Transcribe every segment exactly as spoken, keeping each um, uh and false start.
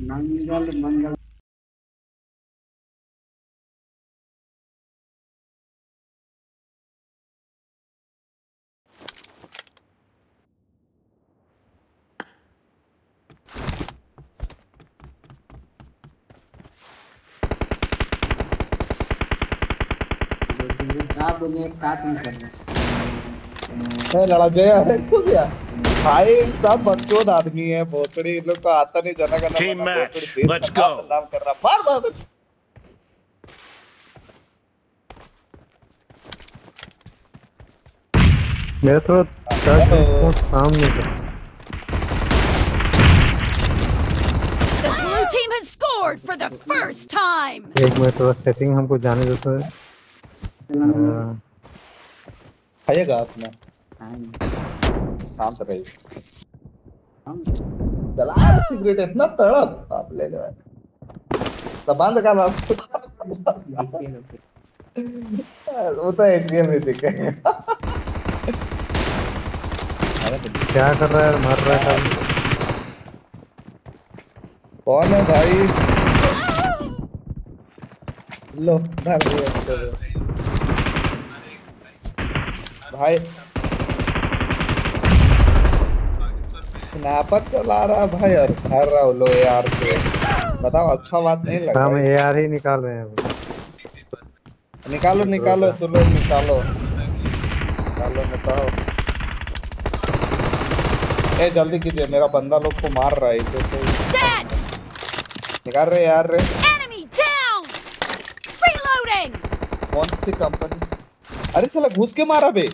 मंगल मंगल आप बोले साथ में करना है लड़ा गया है तो क्या भाई सब बकचोद आदमी है भोसड़ी इन लोग को आता नहीं जना करना Team बना match, भोसड़ी देश let's का नाम go. बदनाम कर रहा मार मार मेरा थोड़ा टच सामने का The blue team has scored for the first time. एक मिनट थोड़ा सेटिंग हमको जाने दो सर। खाएगा अपना शांत रहिए चला रहा सिगरेट इतना तड़प आप ले गए तो बंद कर वो तो एसबीएम में दिखे क्या कर रहा है मर रहा है कौन है भाई लो डाल दिया भाई स्नैपर चला रहा भाई और मार रहा लो यार से बताओ अच्छा बात नहीं लग रहा हम एआर ही निकाल रहे हैं निकालो निकालो तुम लोग निकालो निकालो निकालो ए जल्दी कीजिए मेरा बंदा लोग को मार रहा है तो, तो निकाल रहे यार रे Enemy down. Reloading. कौन सी कंपनी अरे साला घुस के मारा बे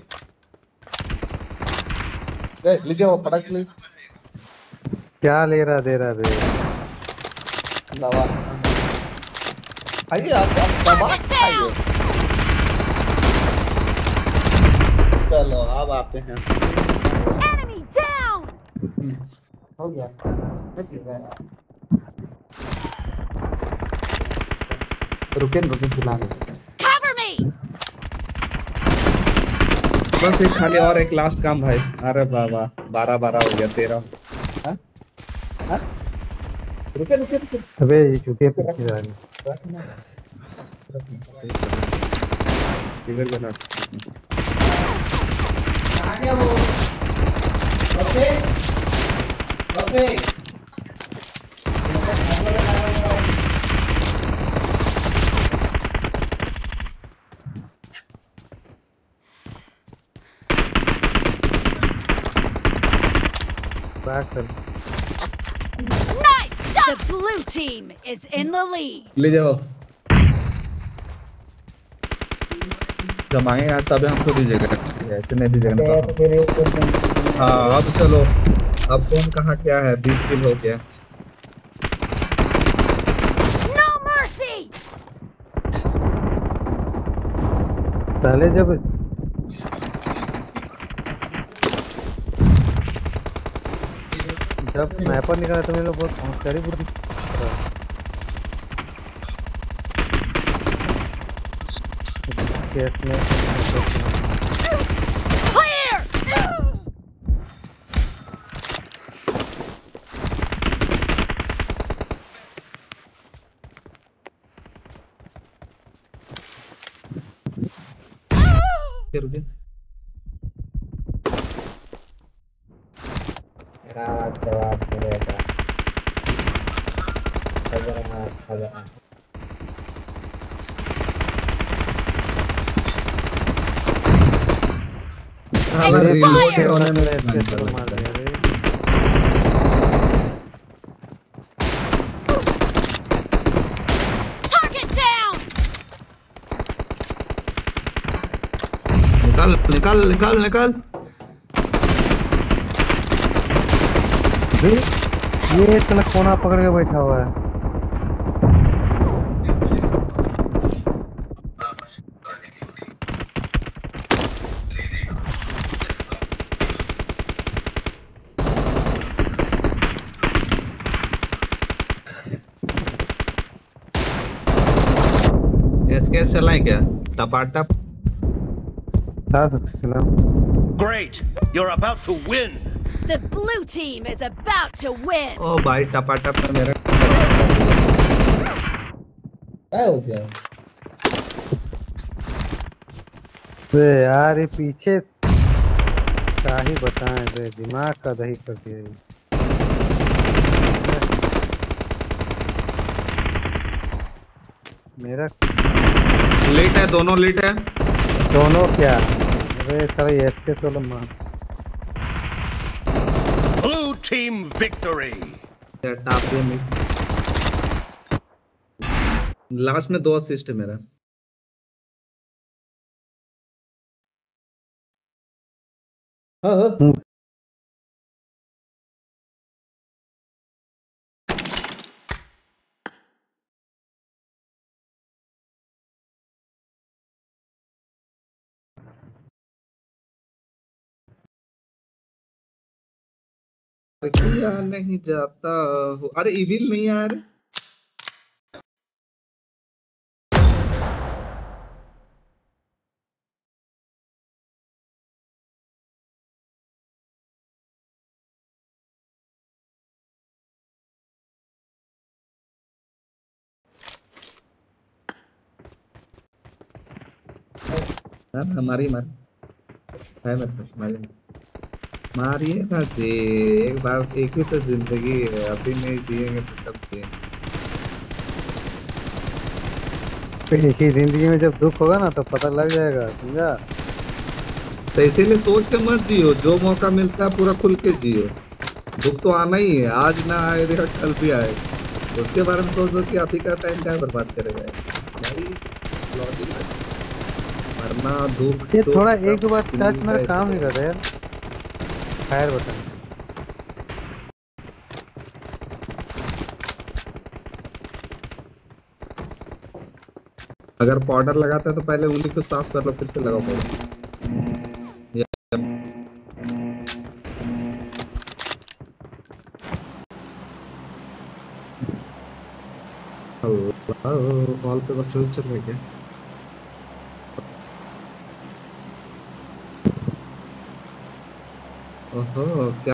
ए लीजिए वो पटक ले क्या ले रहा दे रहा बे दवा आइए आप आप दवा खाइए चलो अब आते हैं Enemy down. हो गया रुके रुके खिला दे Cover me. बस एक खाली और एक लास्ट काम भाई अरे बाबा बारह बारह हो गया तेरह हाँ हाँ रुके रुके रुके अबे ये चूतिया पीछे जा रही इधर बना आ गया वो ओके ओके बैक कर Nice shot. The blue team is in the lead. ले जाओ जमाएंगे तब हमको दीजिएगा ऐसे नहीं दीजिएगा हाँ अब चलो अब कौन कहाँ क्या है बीस किल हो गया No mercy. पहले जब जब स्नाइपर निकाला तो मेरे लोग बहुत होशियारी पूरी केस में Clear. क्या रुके मेरा जवाब मिलेगा हजार हजार Expired. होने में ऐसे मार रहे हैं Target down. निकाल निकाल निकाल निकाल ये इतना कोना पकड़ के बैठा हुआ है इसके चलाएं क्या टपाटप Great! You're about to win! The blue team is about to win. ओ भाई टपाटप में मेरा क्या हो गया? बे यार ये पीछे क्या ही बताएं बे, दिमाग का दही कर दिया ये। मेरा लेट है, दोनों लेट है। दोनों क्या, अरे सारे एसके सोलो मार। Blue team victory. टॉप में लास्ट में दो असिस्ट है मेरा। हाँ हाँ। किया नहीं जाता हो। अरे इविल नहीं यार। हमारी मार है, मेरे पास मारिए मारिए ना जी। एक बार एक ही तो जिंदगी है, अभी नहीं जिएंगे तो कब जिएंगे। एक ही जिंदगी में जब दुख होगा ना तो पता लग जाएगा, समझा। तो इसीलिए सोच के मत जियो, जो मौका मिलता है पूरा खुल के जियो। दुख तो आना ही है, आज ना आए देखा कल भी आए। उसके बारे में सोच दो कि अभी का टाइम क्या बर्बाद करेगा भाई। लॉजिक है। मरना दुख ये शोक थोड़ा सब एक बार टच जिंदगी मेरा का काम नहीं हिस्सा कर रहा यार। फायर बटन है। अगर पाउडर लगाता है तो पहले उंगली को साफ कर लो, फिर से लगाओ पाउडर। कॉल पे बच्चों चल रहे क्या? ओहो क्या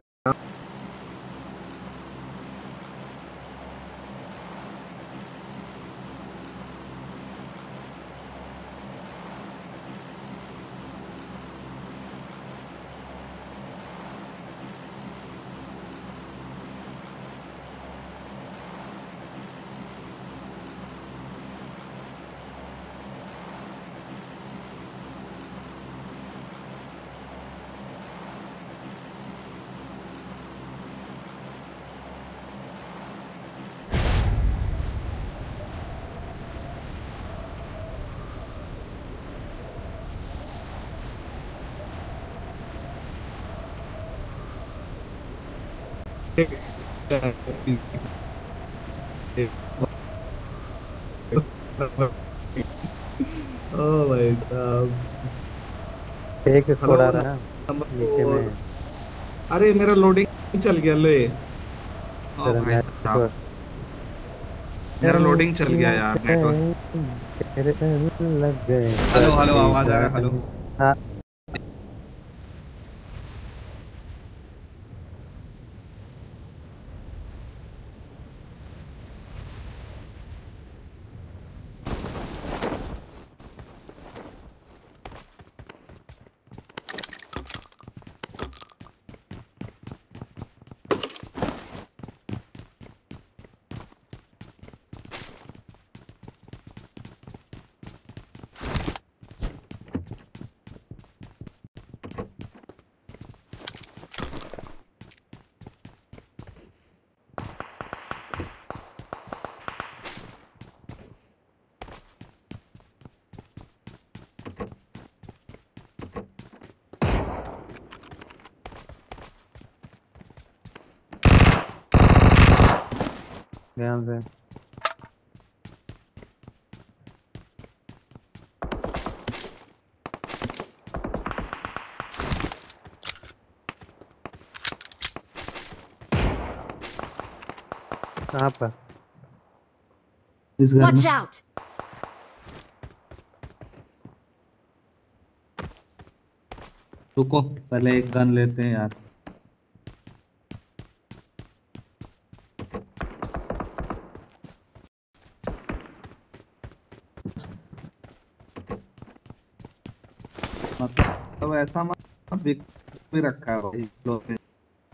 ओ भाई साहब। एक हेलो स्कोर आ रहा है नंबर नीचे फोर। में। अरे मेरा लोडिंग चल गया ले। ओ तेरा भाई साहब नेटवर्क मेरा लोडिंग चल गया यार नेटवर्क। लग गए। हेलो हेलो आवाज आ रहा है? हेलो हाँ ध्यान से। कहाँ पर? इस घर Watch में। out! रुको पहले एक गन लेते हैं यार। पैसा मत बिक भी रखा है भाई लोग ने।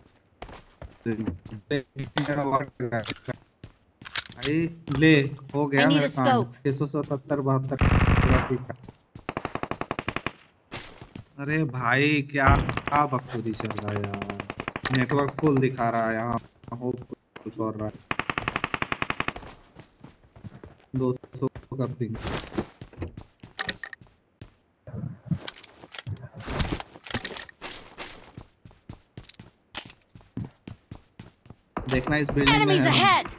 भाई ले, हो I गया need मेरा a कांड scope. छह सौ सतहत्तर बहत्तर। अरे भाई क्या क्या बकचोदी चल रहा है यार, नेटवर्क फुल दिखा रहा है यहाँ, हो कुछ और रहा है। दो सौ का पिंग। देखना इस बिल्डिंग में Enemies है हम। ahead!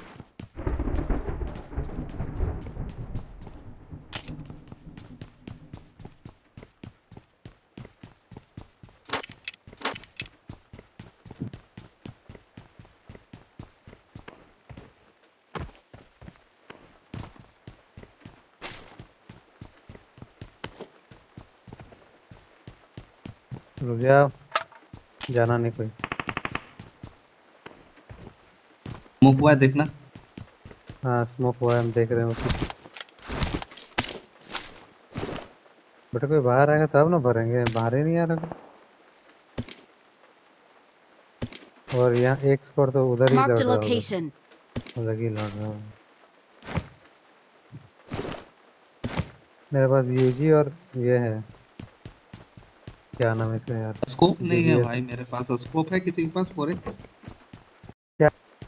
रुक जा, जाना नहीं कोई। मुख हुआ है, देखना। हाँ स्मोक हुआ है, हम देख रहे हैं उसको। बेटा कोई बाहर आएगा तब ना भरेंगे, बाहर ही नहीं आ रहा। और यहाँ एक स्क्वाड तो उधर ही Marked लड़ a रहा होगा, location. उधर ही लड़ रहा होगा। मेरे पास यूजी और ये है, क्या नाम है इसका यार, स्कोप नहीं है डीबीएस। भाई मेरे पास। स्कोप है किसी के पास फोरेक्स? क्या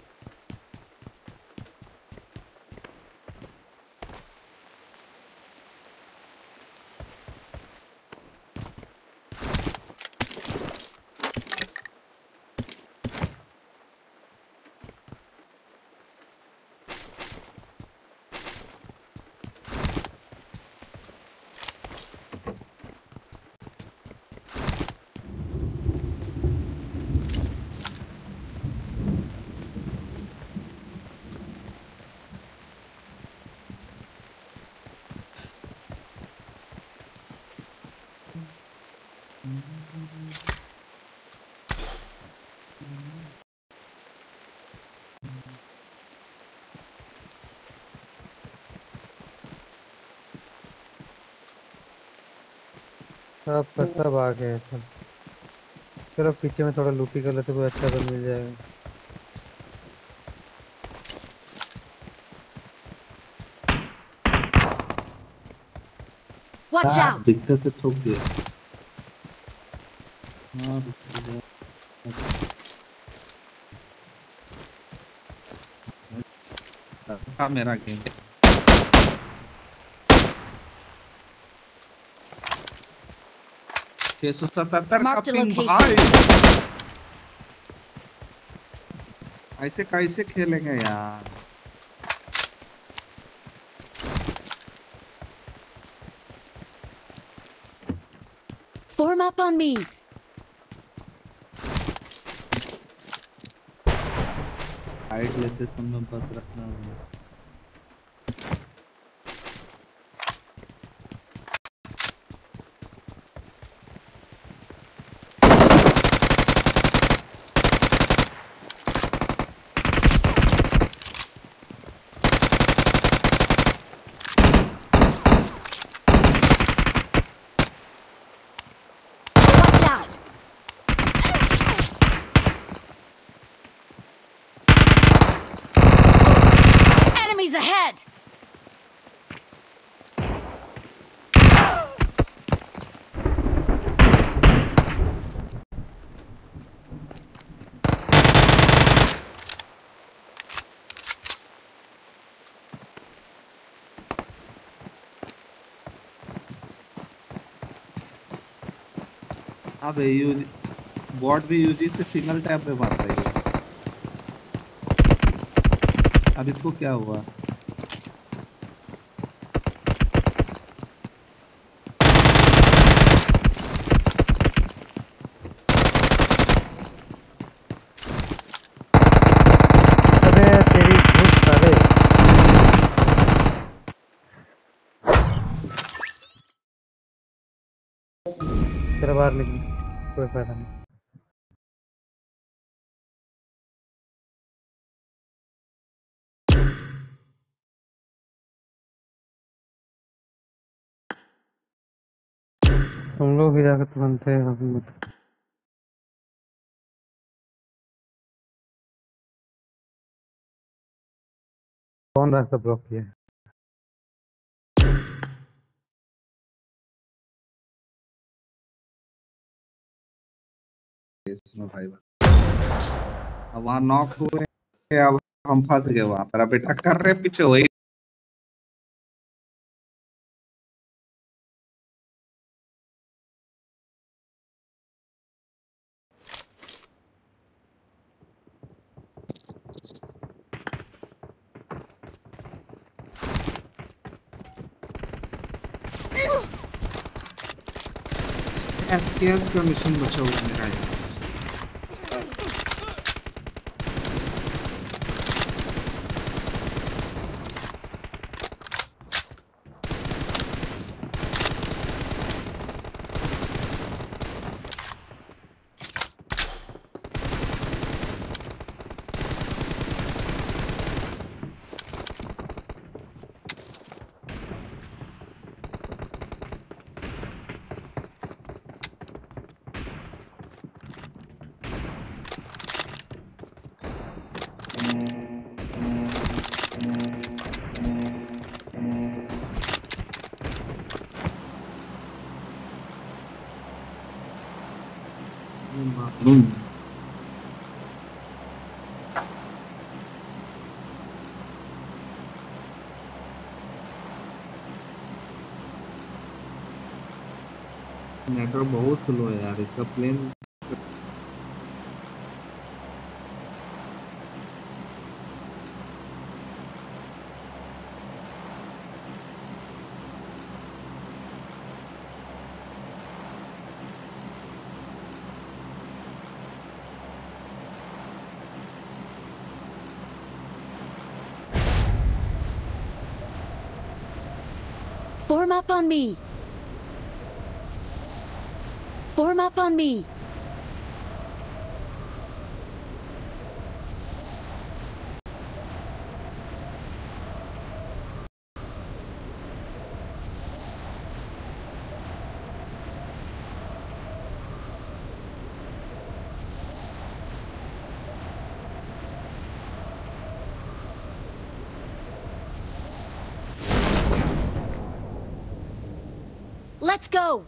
सब का सब आ गए सब। चलो पीछे में थोड़ा लूटी कर लेते, कोई अच्छा तो मिल जाएगा। Watch हाँ, out! दिक्कत से ठोक दिया। हाँ, हाँ, मेरा गेम छह सौ सतहत्तर का Marked a पिंग location. भाई। ऐसे कैसे खेलेंगे यार? Form up on me. Height लेते समय बस रखना होगा। Watch out! Enemies ahead! अब यूज बॉट भी यूजी से सिंगल टैप पे मारता है। अब इसको क्या हुआ? अबे तेरी घुस साले। चलो बाहर निकल, कोई फायदा नहीं। तुम लोग भी जाकर तुरंत है हम मत। कौन रास्ता ब्लॉक किया है? इसमें भाई अब वहाँ नॉक हुए, अब हम फंस गए वहां पर। अब बेटा कर रहे पीछे वही। एसकेएफ का मिशन बचा हुआ मेरा यार। मालूम नेटवर्क बहुत स्लो है यार इसका। Plane Form up on me. Form up on me. Let's go!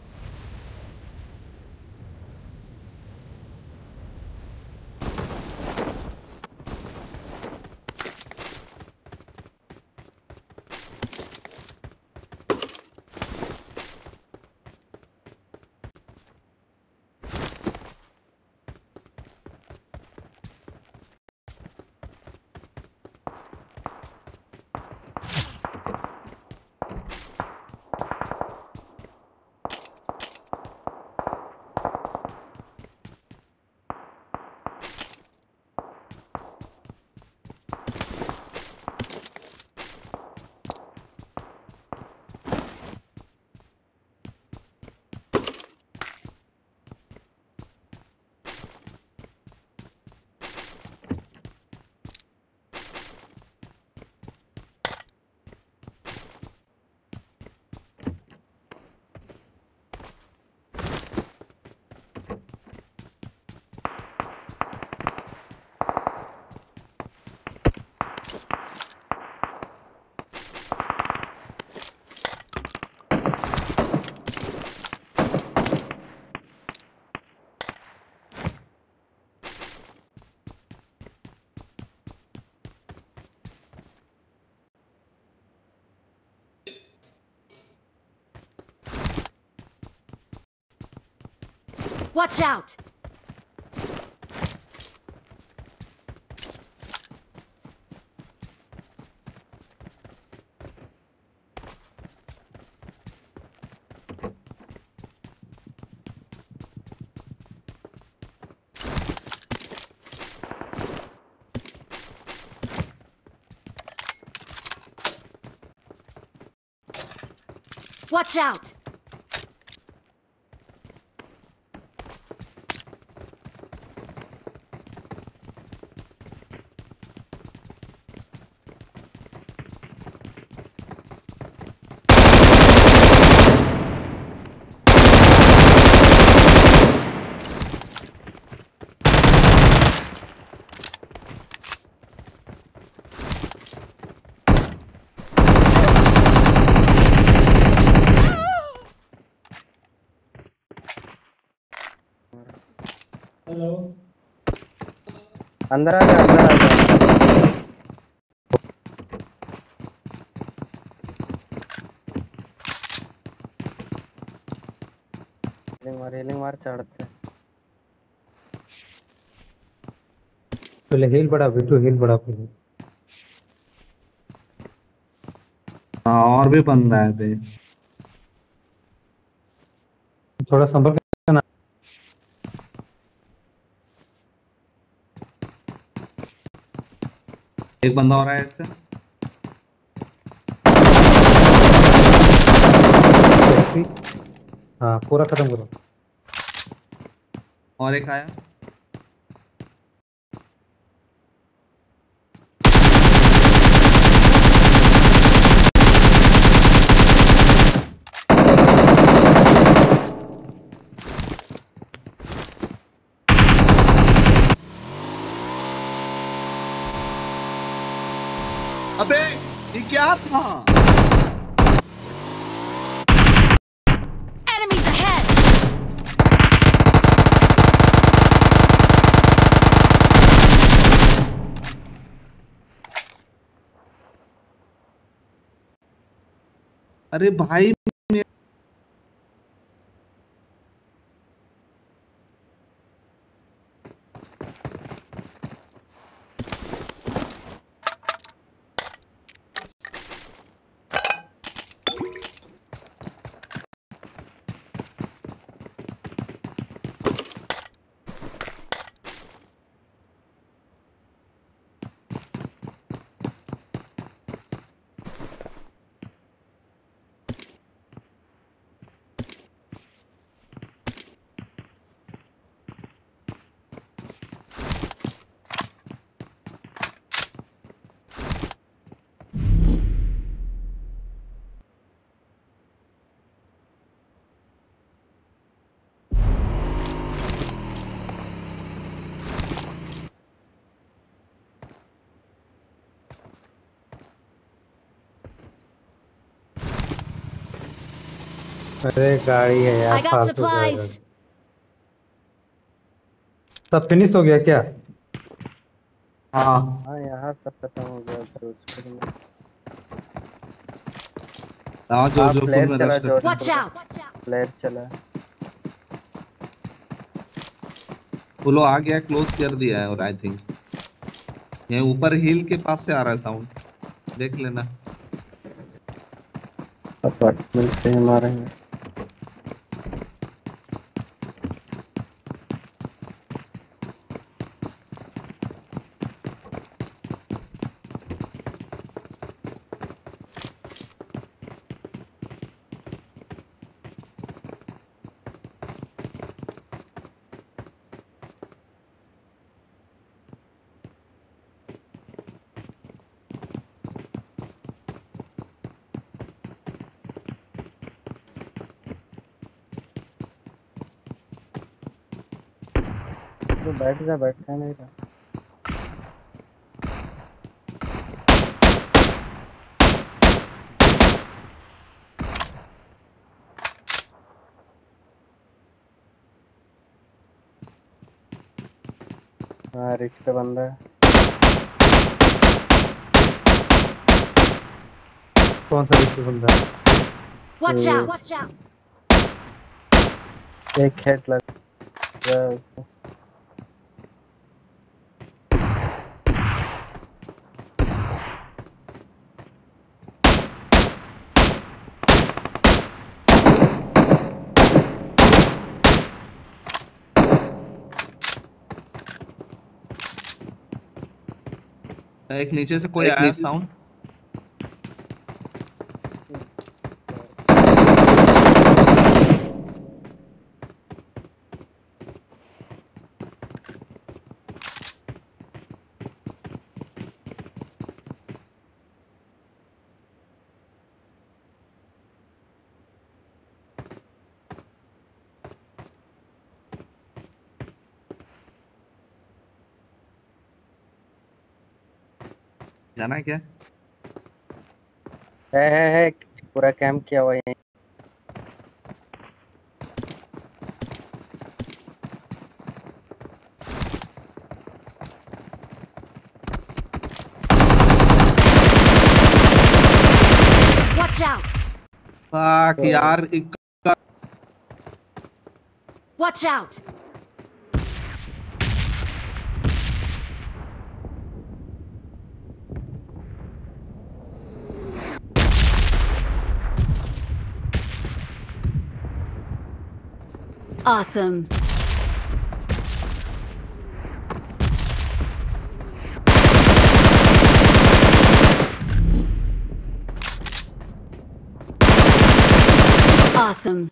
Watch out! Watch out! Hello. अंदर आ जा, अंदर आ जा। हीलिंग मार, हीलिंग मार, चढ़ते। पहले हील बढ़ा बिट्टू, हील बढ़ा पहले। हाँ और भी बंदा है बे। थोड़ा संभल के करना। एक बंदा और है इसका। टैक्सी। हाँ पूरा खत्म करो। और एक आया। अबे ये क्या था? Enemies ahead! अरे भाई अरे गाड़ी है I यार, got फालतू का गाड़ी। supplies! सब फिनिश हो गया क्या? हाँ हाँ यहाँ सब खत्म हो गया। जोधपुर में हाँ जो हाँ जो फ्लेयर में चला, रश करते हैं। Watch Jodhpur out! फ्लेयर चला। वो लोग आ गया, क्लोज कर दिया है। और आई थिंक ये ऊपर हिल के पास से आ रहा है साउंड, देख लेना। अपार्टमेंट से ही मारेंगे। तो बैठ जा, बैठा नहीं रहा। हाँ रिच का बंदा है। कौन सा रिच बंदा है? Watch ये out! Watch out! एक हेड लग रहा है उसको। एक नीचे से कोई आया साउंड। जाना है क्या? है है है पूरा कैंप किया हुआ है। fuck यार इक्का Watch out! Awesome. Awesome.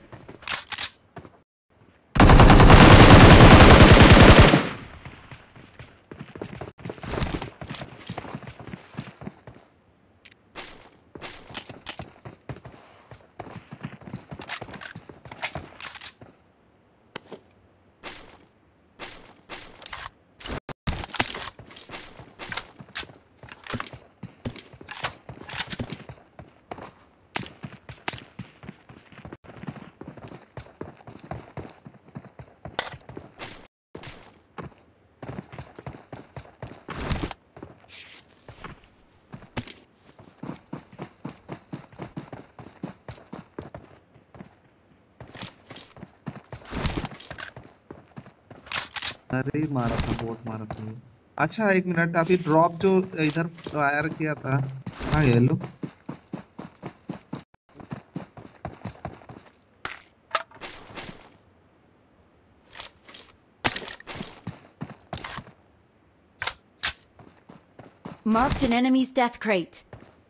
अरे मारा था बोट मारा था। अच्छा एक मिनट अभी ड्रॉप जो इधर फायर किया था हाँ ये लो Marked an enemy's death crate.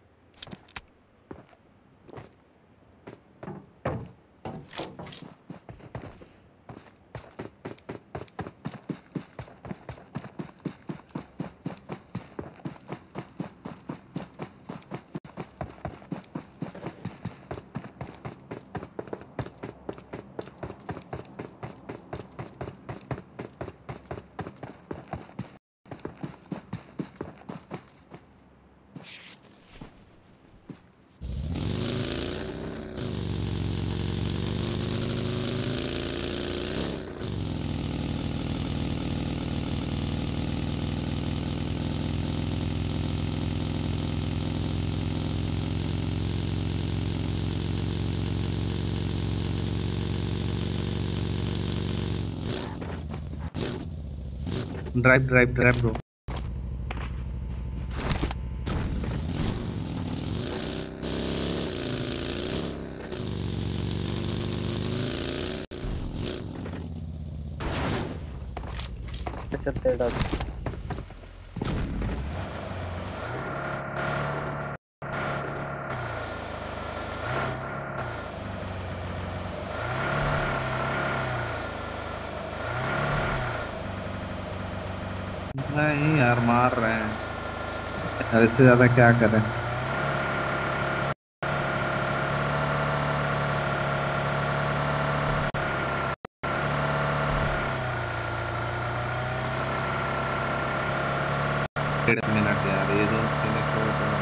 Drive drive drive bro चलते डॉग नहीं यार मार रहे हैं इससे ज्यादा क्या करें डेढ़ मिनट यार ये जो फिनिश हो तो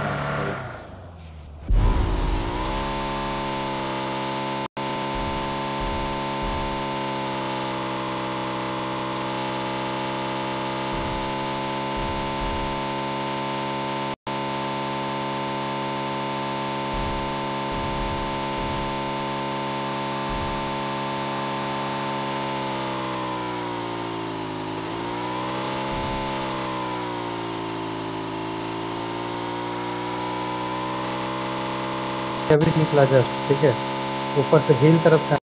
अभी निकला जस्ट ठीक है ऊपर से हिल तरफ से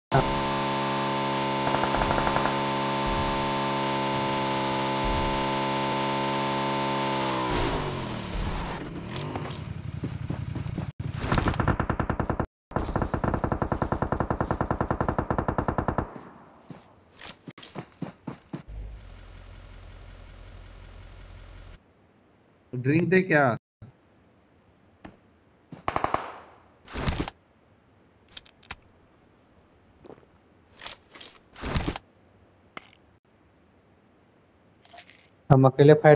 ड्रिंक दे क्या हम अकेले फाइट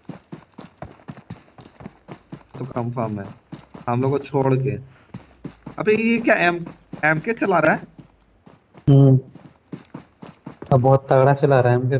तो कंफर्म है हम लोग को छोड़ के अबे ये क्या एम एम के चला रहा है? हम्म। अब बहुत तगड़ा चला रहा है मुझे।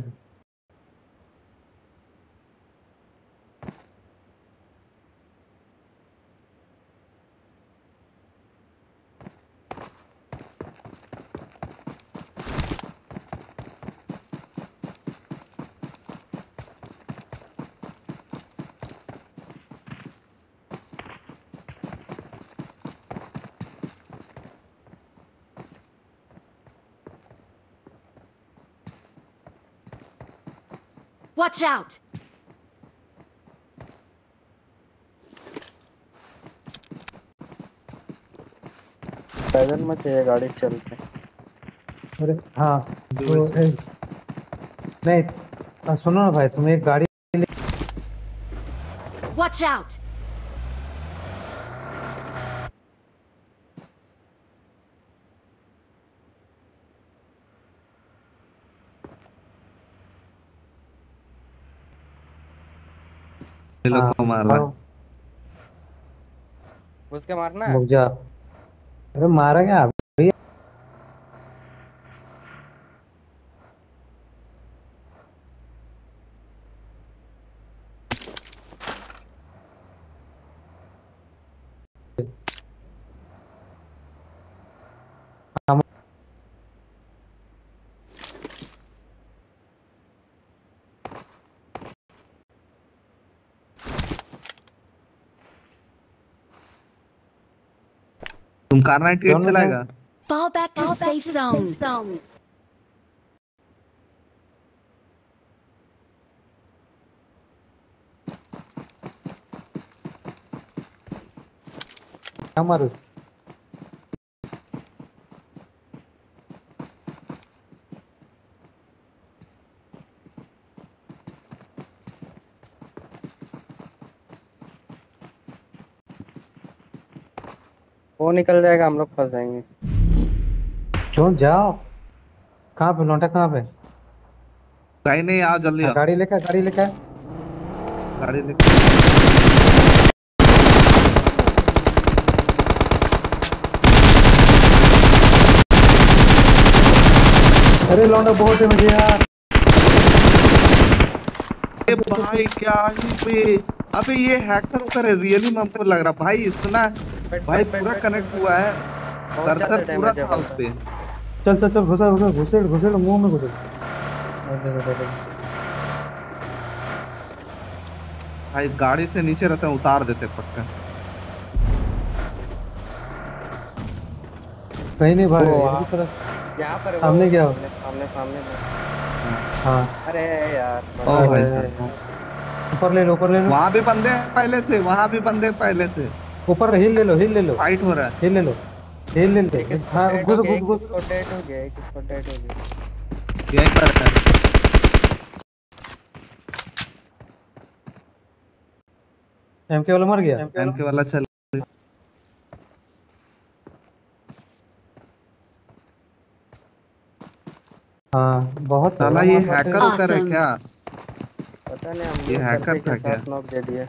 Watch out! पैदल मत चाहिए, गाड़ी चलते। अरे हाँ तो ए, नहीं आ, सुनो ना भाई, तुम्हें एक गाड़ी Watch out! ये लोग को मार रहा है। घुस के मारना है। रुक जा। अरे मारा क्या अभी? हम- तुम कार नाइट एट दोनों चलाएगा? Fall back to safe zone. क्या मारू? वो निकल जाएगा, हम लोग फंस जाएंगे। क्यों जाओ? कहाँ पे लौटा, कहाँ पे? कहीं नहीं, आओ जल्दी हाँ, आओ। गाड़ी लेकर गाड़ी लेकर गाड़ी लेके अरे लौंडा बहुत है मुझे यार। ए भाई क्या ही पे। अबे ये हैकर होकर है रियली में हमको लग रहा भाई इतना भाई पूरा कनेक्ट हुआ है। बहुत ज्यादा कर्सर पूरा डैमेज है था उस पे। चल चल चल घुसा घुसा घुसेड़ घुसेड़ मुंह में घुसेड़। भाई गाड़ी से नीचे रहते हैं, उतार देते पक्का। कहीं नहीं भाग वो रही आ- इनकी तरफ। यहाँ पर वो सामने क्या हो? सामने सामने सामने में। हाँ अरे यार ओ भाई अरे, साहब। ऊपर ले लो ऊपर ले लो वहाँ भी बंदे हैं पहले से, वहाँ भी बंदे हैं पहले से। ऊपर हिल ले लो हिल ले लो फाइट हो रहा है। हिल ले लो हिल ले लो। एक इसको हाँ डेड हो घुस गया, घुस एक घुस। इसको डेड हो गया, एक इसको डेड हो गया। यहीं पर है। एमके वाला मर गया। एम के वाला चल। हाँ बहुत साला तगड़ा ये मार हैकर पाते हैं। होकर है Awesome. क्या? पता नहीं, हम ये लोग हैकर करते था के क्या? साथ नॉक दे दिए।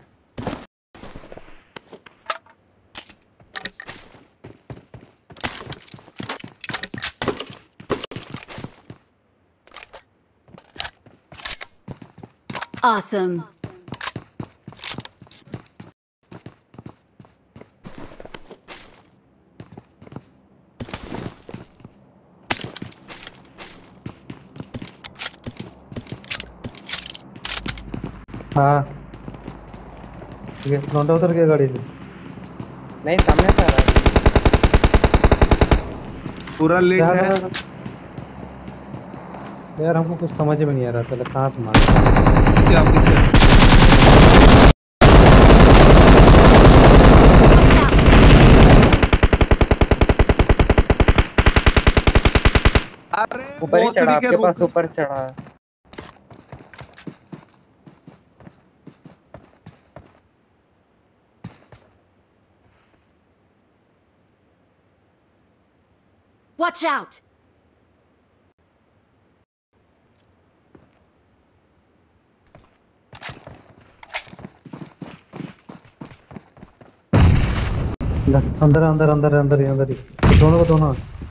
Awesome. हाँ ठीक है लौंडा उतर गया गाड़ी से। नहीं, सामने से आ रहा है। पूरा लेट यार है। यार हमको कुछ समझ में नहीं आ रहा पहले कहाँ से मार। क्या पीछे? अरे ऊपर ही भोसड़ी चढ़ा, के आपके पास रुक। ऊपर चढ़ा। Watch out! अंदर अंदर अंदर अंदर ही अंदर ही दोनों को दोनों।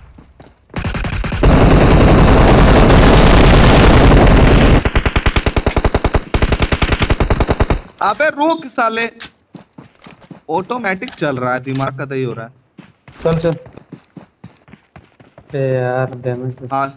अबे रुक साले, ऑटोमेटिक चल रहा है, दिमाग का दही हो रहा है। चल चल। ए यार डैमेज। हाँ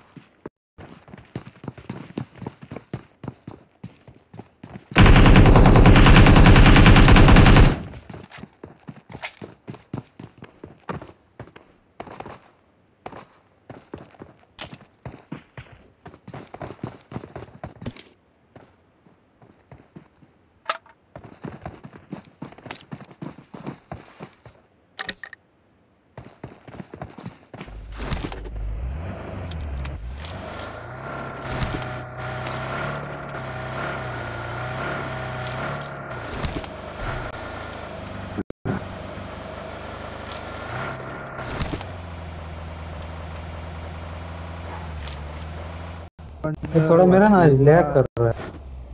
ये थोड़ा मेरा ना लैग कर रहा है।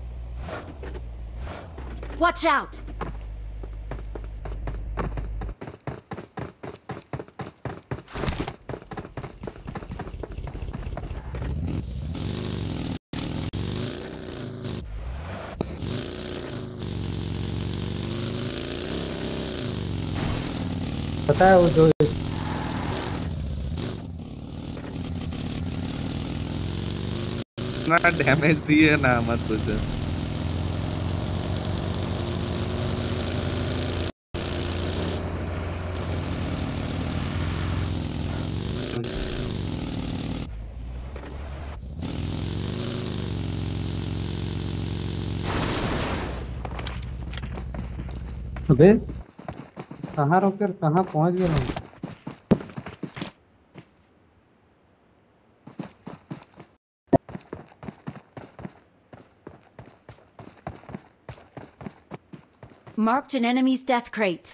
Watch out! पता है वो जो इतना डैमेज दिए ना मत पूछो। अबे कहाँ रोक कर कहाँ पहुँच गए हम। Marked an enemy's death crate.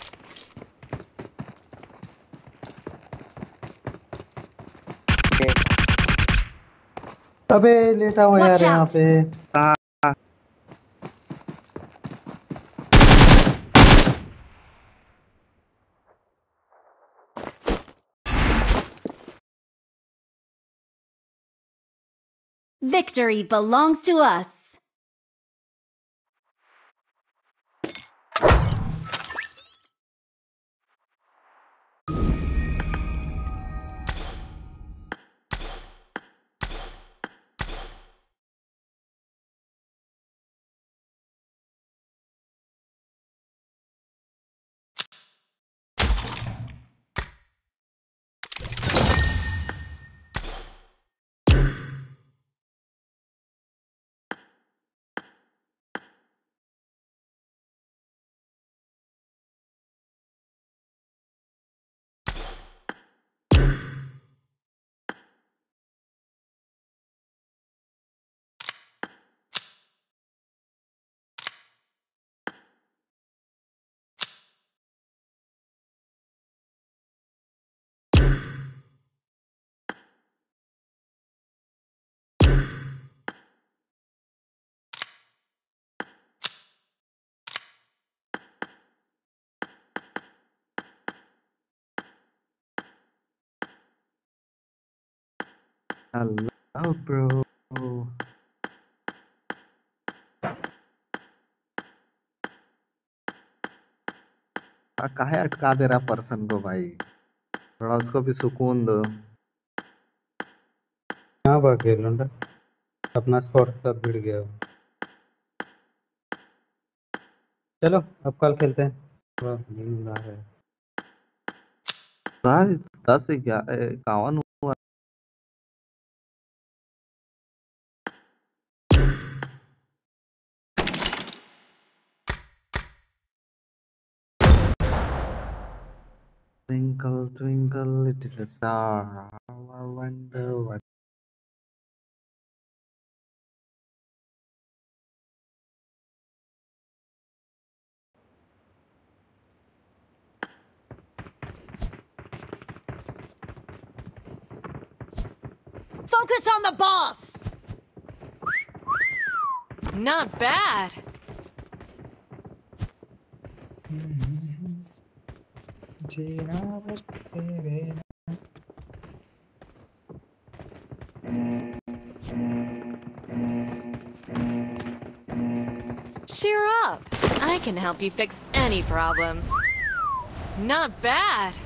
अबे लेटा हुआ Watch यार यहाँ out. पे। Victory belongs to us. Hello bro. काहे अटका दे रहा पर्सन को भाई, थोड़ा उसको भी सुकून दो। यहाँ भाग लौंडा, अपना स्पॉट सब भिड़ गया वो। चलो अब कल खेलते हैं, थोड़ा नींद आ रहा है। भाई दस ग्यारह इक्यावन हुआ। Twinkle twinkle little star, I wonder what. Focus on the boss! Not bad. जीना बस तेरे Cheer up! I can help you fix any problem. Not bad!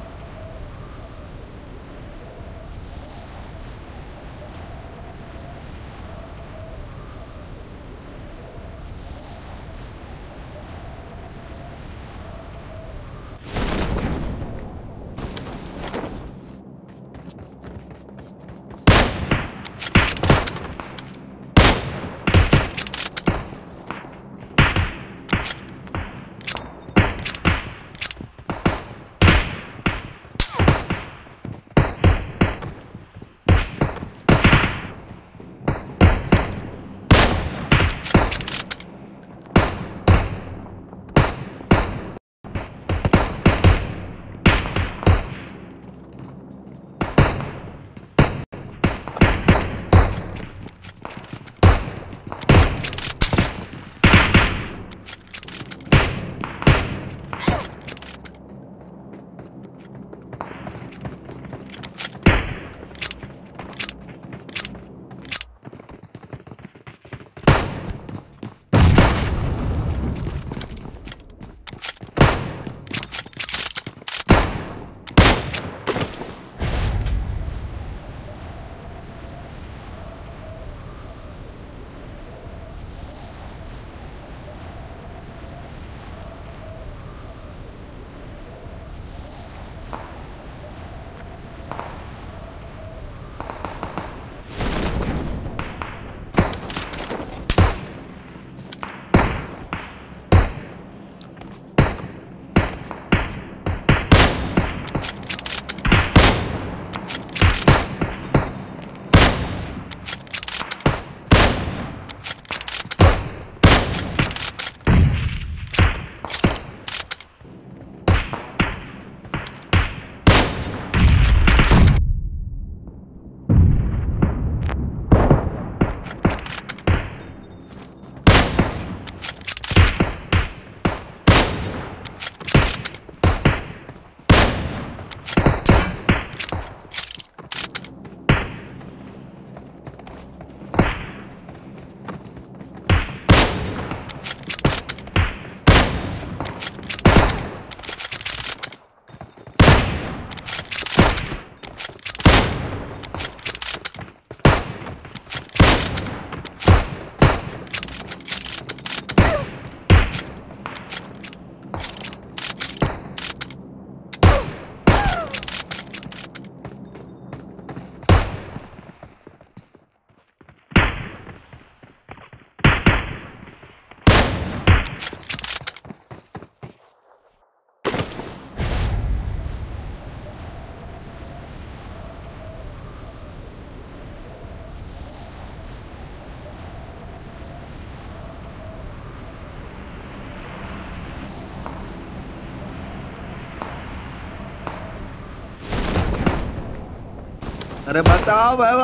अरे बचाओ भाई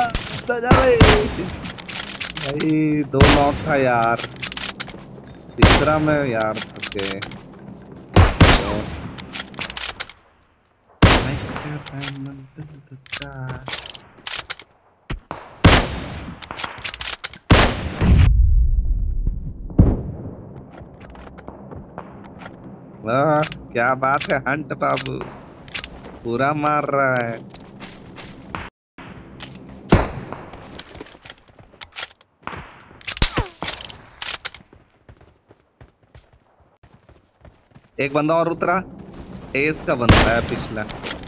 भाई भाई दो नॉक था यार, तीसरा में यार फंस गए। वाह क्या बात है, हंट बाबू पूरा मार रहा है। एक बंदा और उतरा, एस का बंदा है पिछला।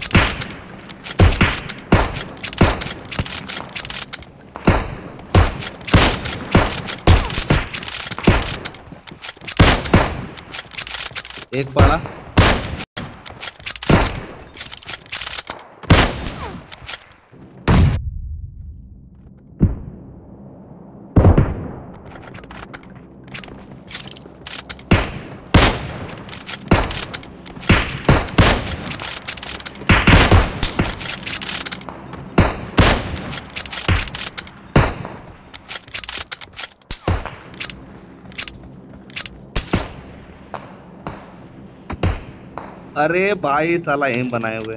एक पड़ा, अरे भाई साला एम बनाए हुए।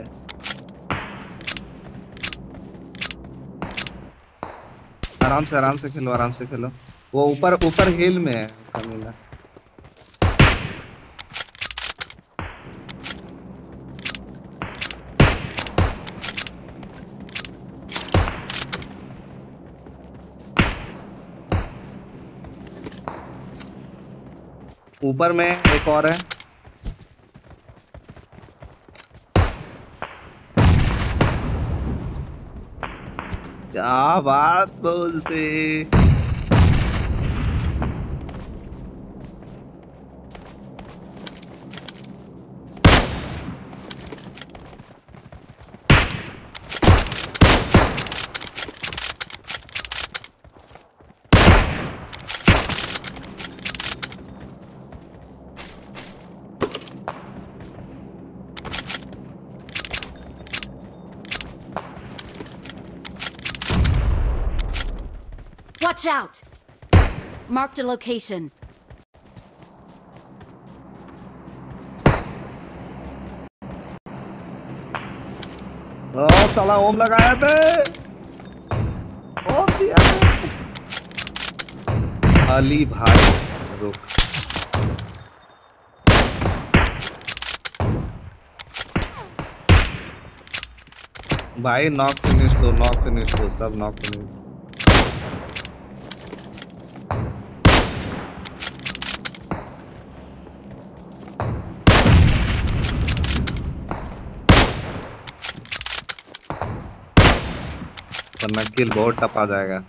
आराम से आराम से खेलो, आराम से खेलो। वो ऊपर ऊपर हिल में है कमीना। ऊपर में एक और है। क्या बात बोलते। Watch out! Marked a location. ओ साला ओम लगाया बे। ओम दिया अली भाई। रुक भाई, नॉक फिनिश दो, नॉक फिनिश दो, सब नॉक फिनिश। वरना किल बहुत टप आ जाएगा।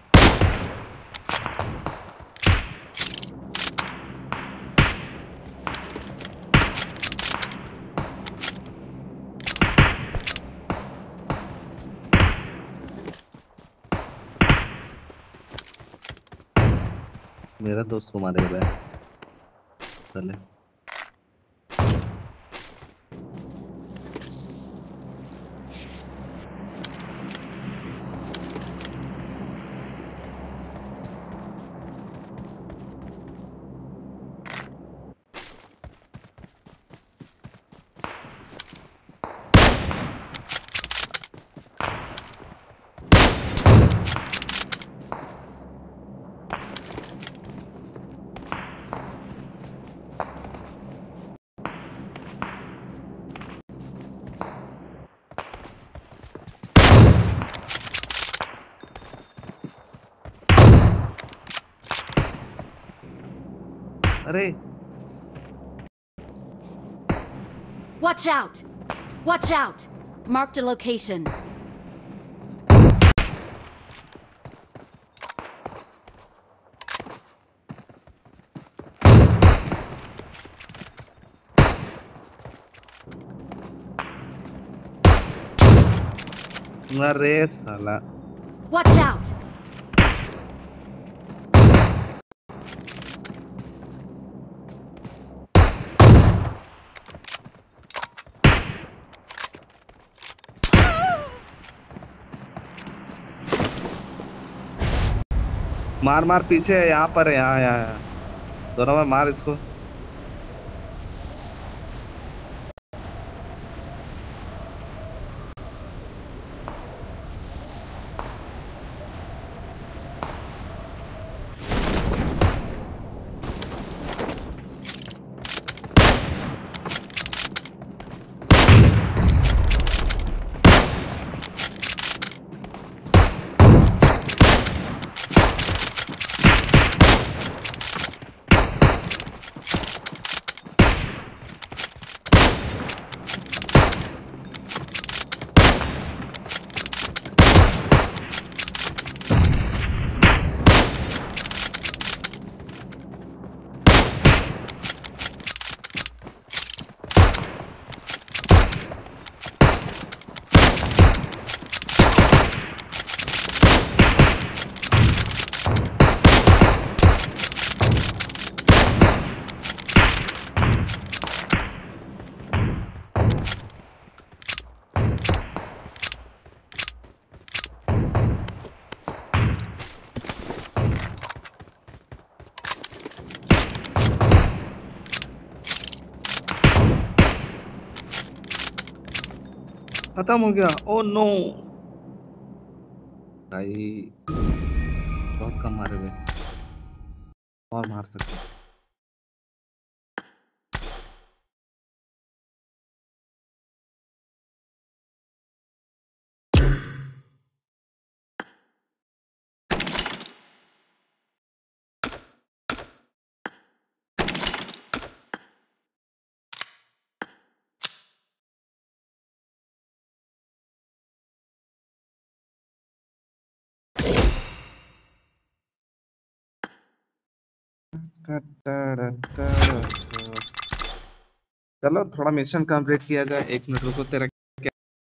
मेरा दोस्त को मारेगा चले। अरे Watch out! Watch out! Marked a location. अरे साला। Watch out! मार मार पीछे है, यहाँ पर है, यहाँ यहाँ यहाँ। दोनों में मार इसको। खत्म हो गया। ओ नो भाई, बहुत कम मारे हुए, और मार सकते हैं। चलो थोड़ा मिशन कंप्लीट किया जाए। एक मिनट रुको, तेरा क्या?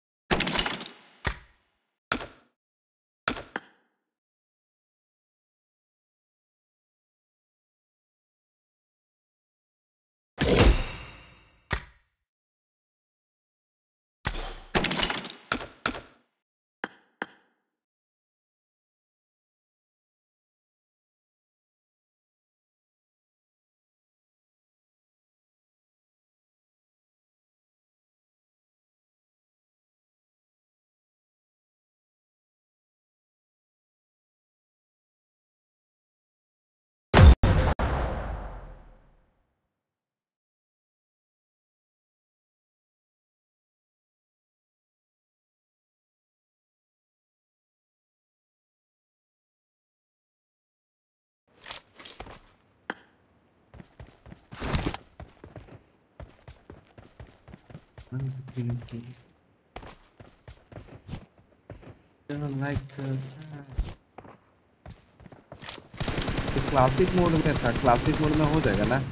क्लासिक मोड में था, क्लासिक मोड में हो जाएगा ना?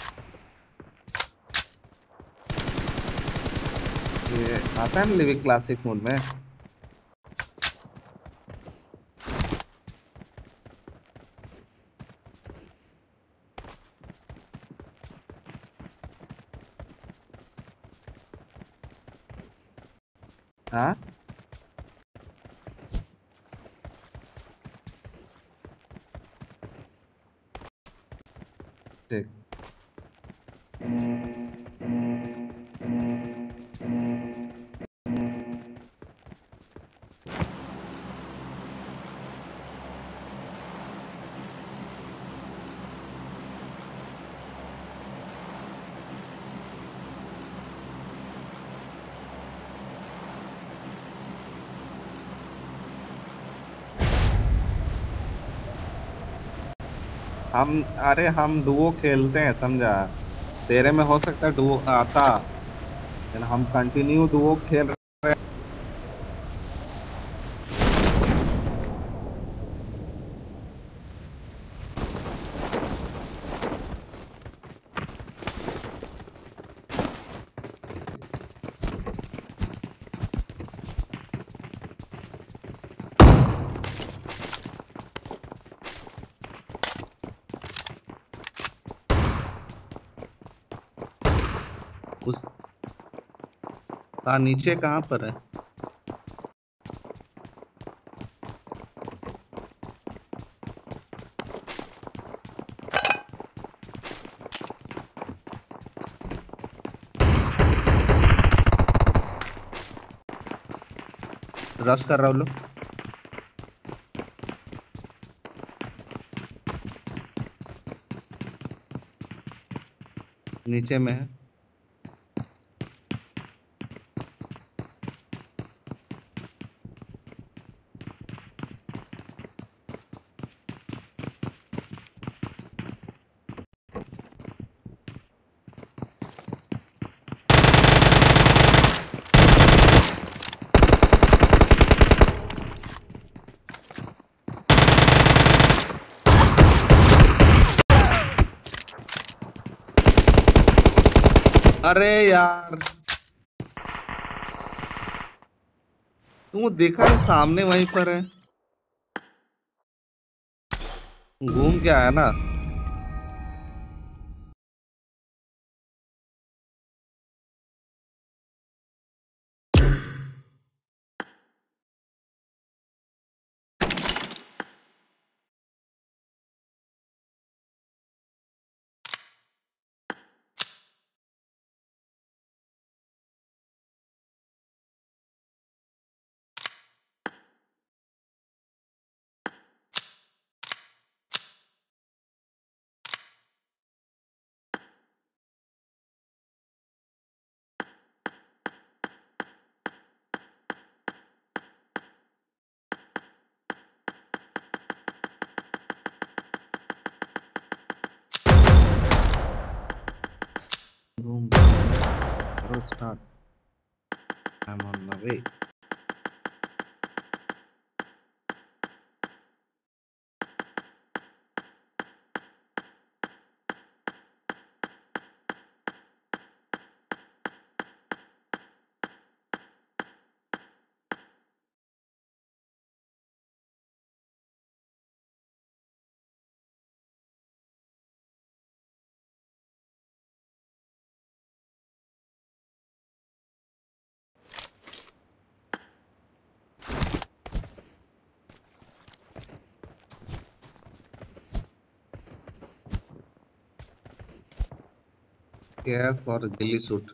ये आता है ना लिविक क्लासिक मोड में? हाँ, ठीक। हम, अरे हम डुओ खेलते हैं, समझा? तेरे में हो सकता है डुओ आता, लेकिन हम कंटिन्यू डुओ खेल रहे हैं। उस आ, नीचे कहाँ पर है? रश कर रहा हूँ लोग। नीचे में है। अरे यार, तुम देखा है सामने वहीं पर है, घूम के आया ना। to start. I'm on my way. Yes, or ghillie suit.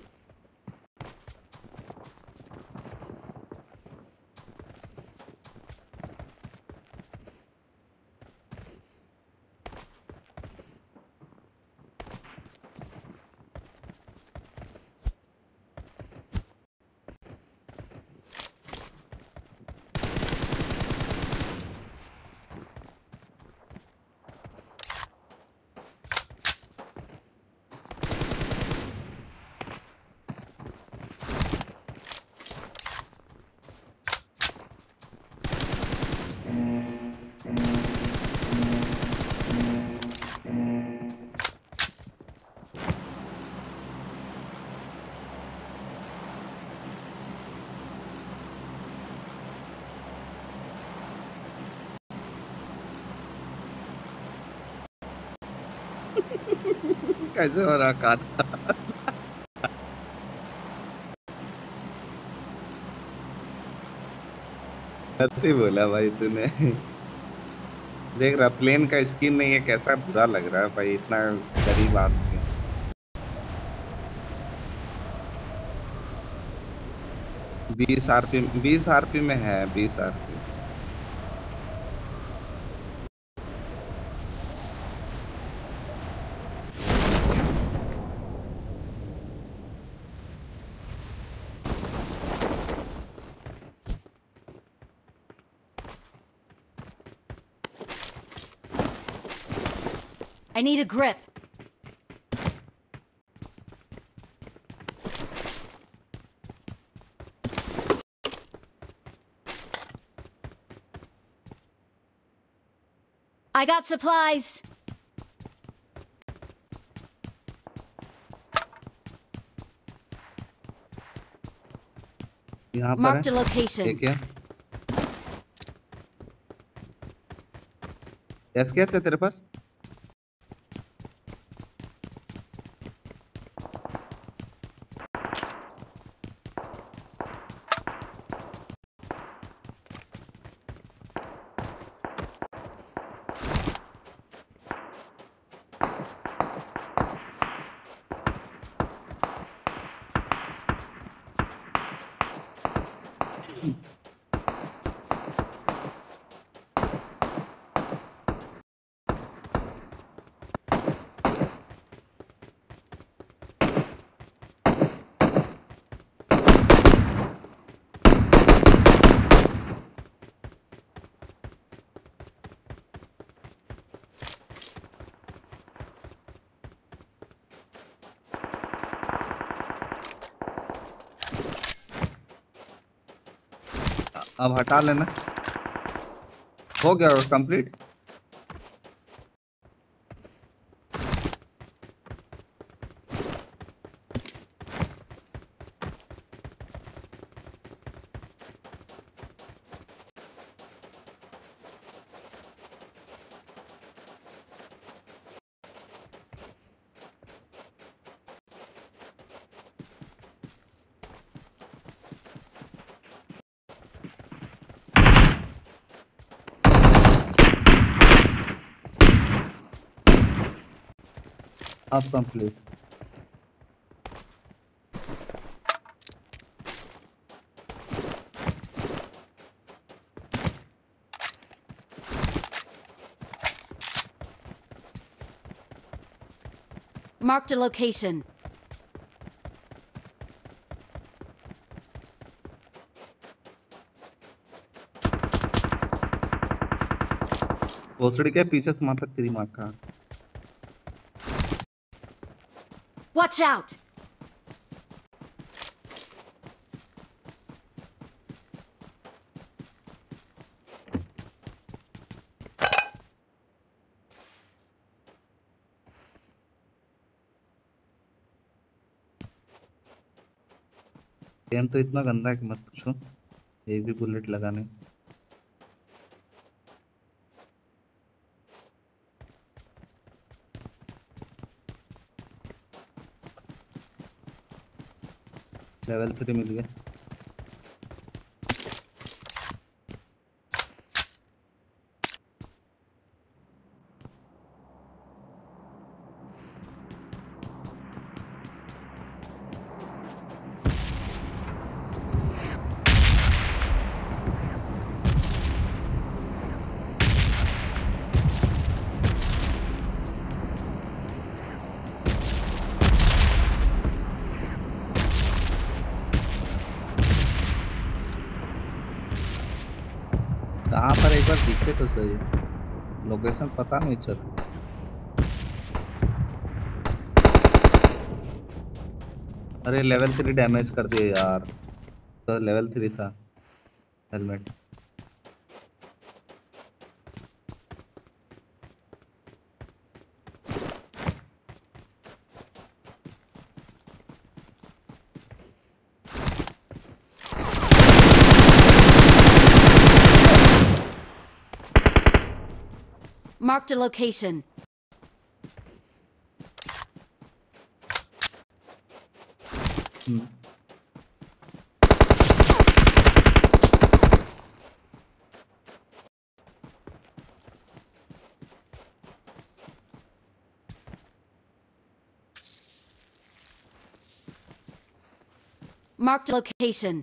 कैसे हो रहा काता? सही बोला भाई तूने। देख रहा प्लेन का स्किन नहीं है, कैसा बुरा लग रहा है भाई, इतना गरीब आदमी। बीस आरपी बीस आरपी में है, बीस RP. I need a grip. I got supplies. यहाँ पर Marked a है location. ठीक है। एस कैसे तेरे पास? अब हटा लेना। हो गया कंप्लीट। अब कंप्लीट। Marked a location. भोसड़ी के पीछे से मार तेरी माँ का। Watch out! गेम तो इतना गंदा है कि मत पूछो, एक भी बुलेट लगा नहीं। लेवल थ्री मिल गया। कहाँ पर एक बार दिखे तो सही, लोकेशन पता नहीं चल। अरे लेवल थ्री डैमेज कर दिए यार, तो लेवल थ्री था helmet. Marked a location. Hmm. Marked a location.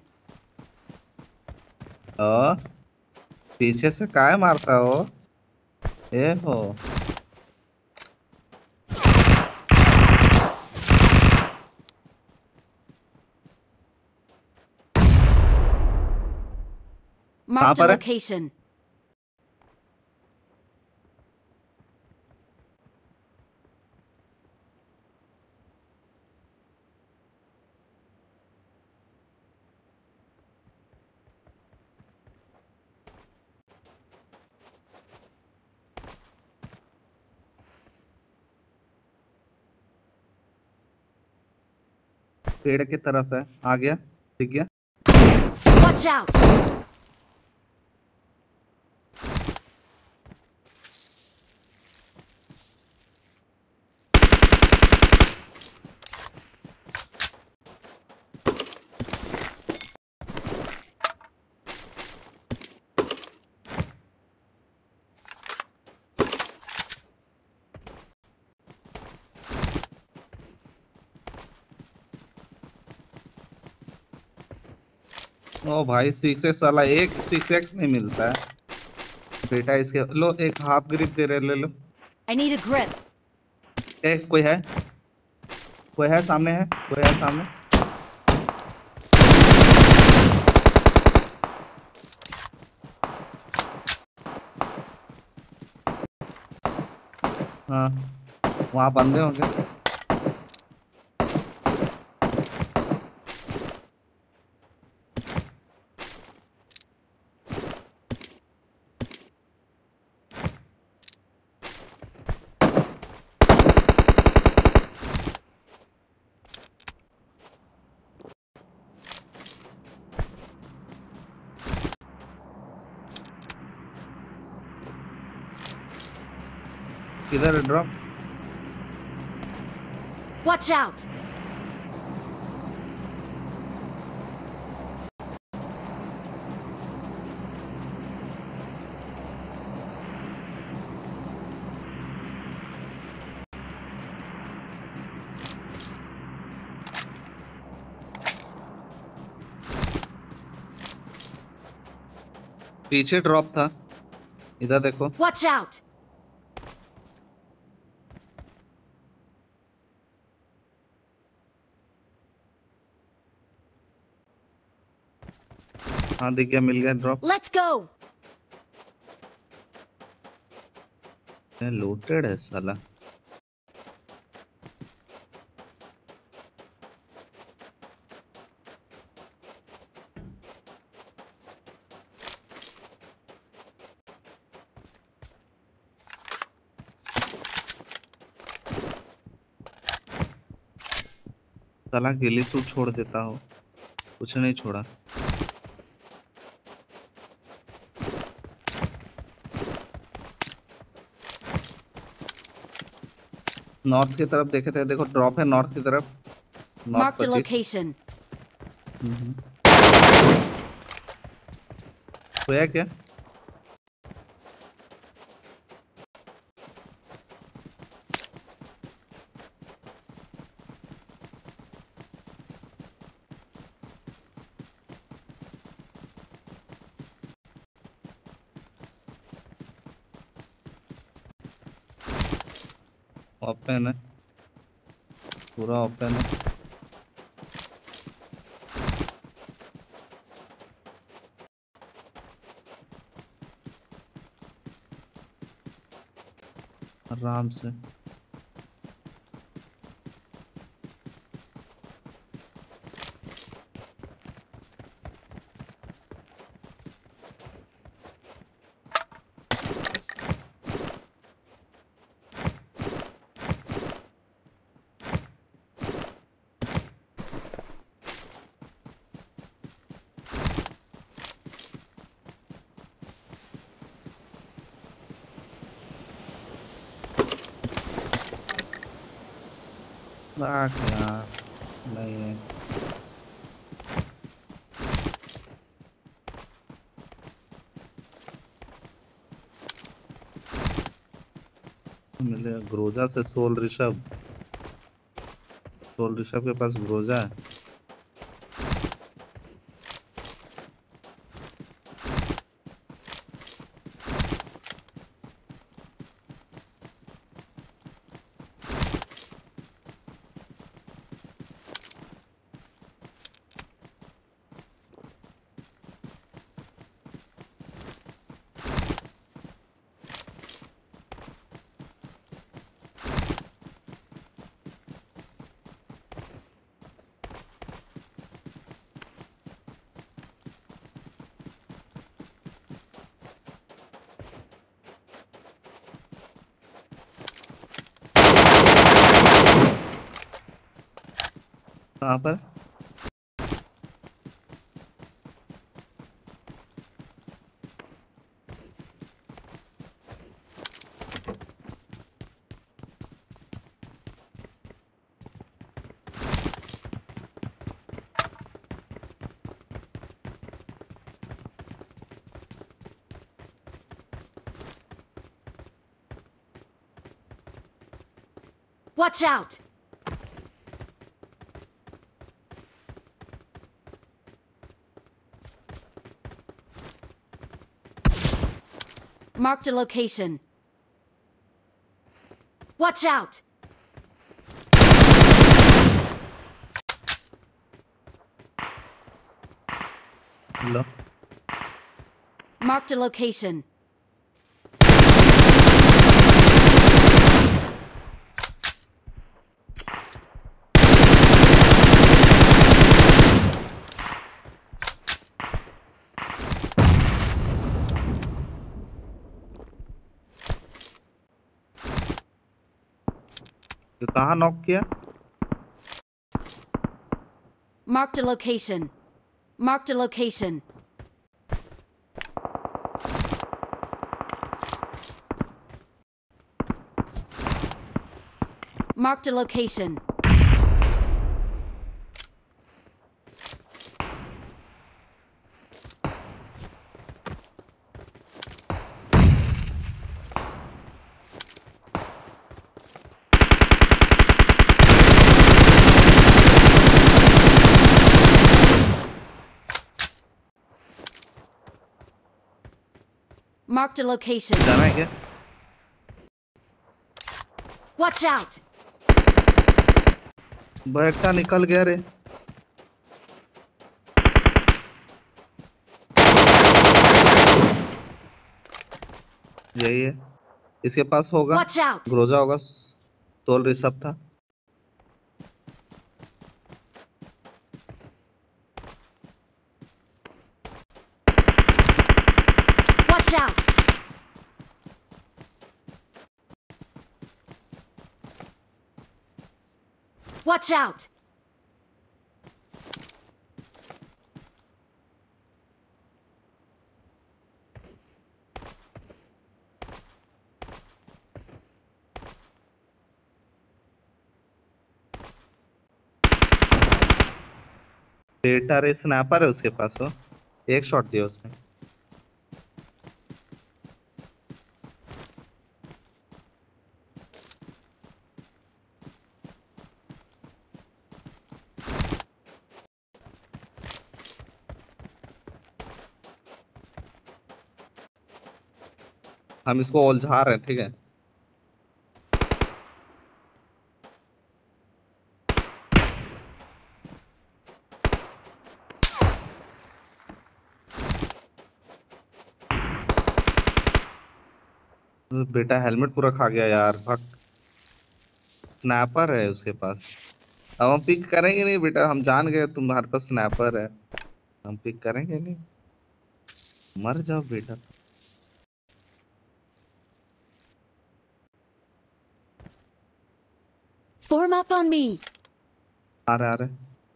ओ, पीछे से काय मारता हो? ए हो Marked a पर है? location. पेड़ की तरफ है, आ गया, दिख गया। Watch out! ओ भाई सिक्स एक्स वाला, एक सिक्स एक्स नहीं मिलता है बेटा इसके। लो एक हाफ ग्रिप दे रहे, ले लो। I need a grip. ए कोई है, कोई है सामने, है कोई है सामने। हाँ वहाँ बंदे होंगे। किधर है ड्रॉप? Watch out! पीछे ड्रॉप था, इधर देखो। Watch out! हाँ दिख गया, मिल गया ड्रॉप। Let's go! लोटेड है साला। साला गिली सूट छोड़ देता हो। कुछ नहीं छोड़ा। नॉर्थ की तरफ देखे थे, देखो ड्रॉप है नॉर्थ की तरफ। नॉर्थ Marked a पच्चीस। location. होया क्या? ओपन है, पूरा ओपन है। आराम से। बात यार नहीं है। मिले ग्रोजा से सोल ऋषभ। सोल ऋषभ के पास ग्रोजा है। कहाँ पर? Watch out! Marked a location. Watch out! Low. Marked a location. ये कहाँ नॉक किया? Marked a location. Marked a location. Marked a location. Marked a location. जाना है क्या? Watch out! बैठा निकल गया रे। यही है, इसके पास होगा। Watch out! ग्रोजा होगा। सोल ऋषभ था। Watch out! Watch out! बेटा रे स्नैपर है उसके पास हो। एक शॉट दिया उसने। हम इसको उलझा रहे हैं, ठीक है। बेटा हेलमेट पूरा खा गया यार, भक। स्नैपर है उसके पास। अब हम पिक करेंगे नहीं बेटा, हम जान गए तुम्हारे पास स्नैपर है। हम पिक करेंगे नहीं। मर जाओ बेटा। Form up on me. आ रहे आ रहे।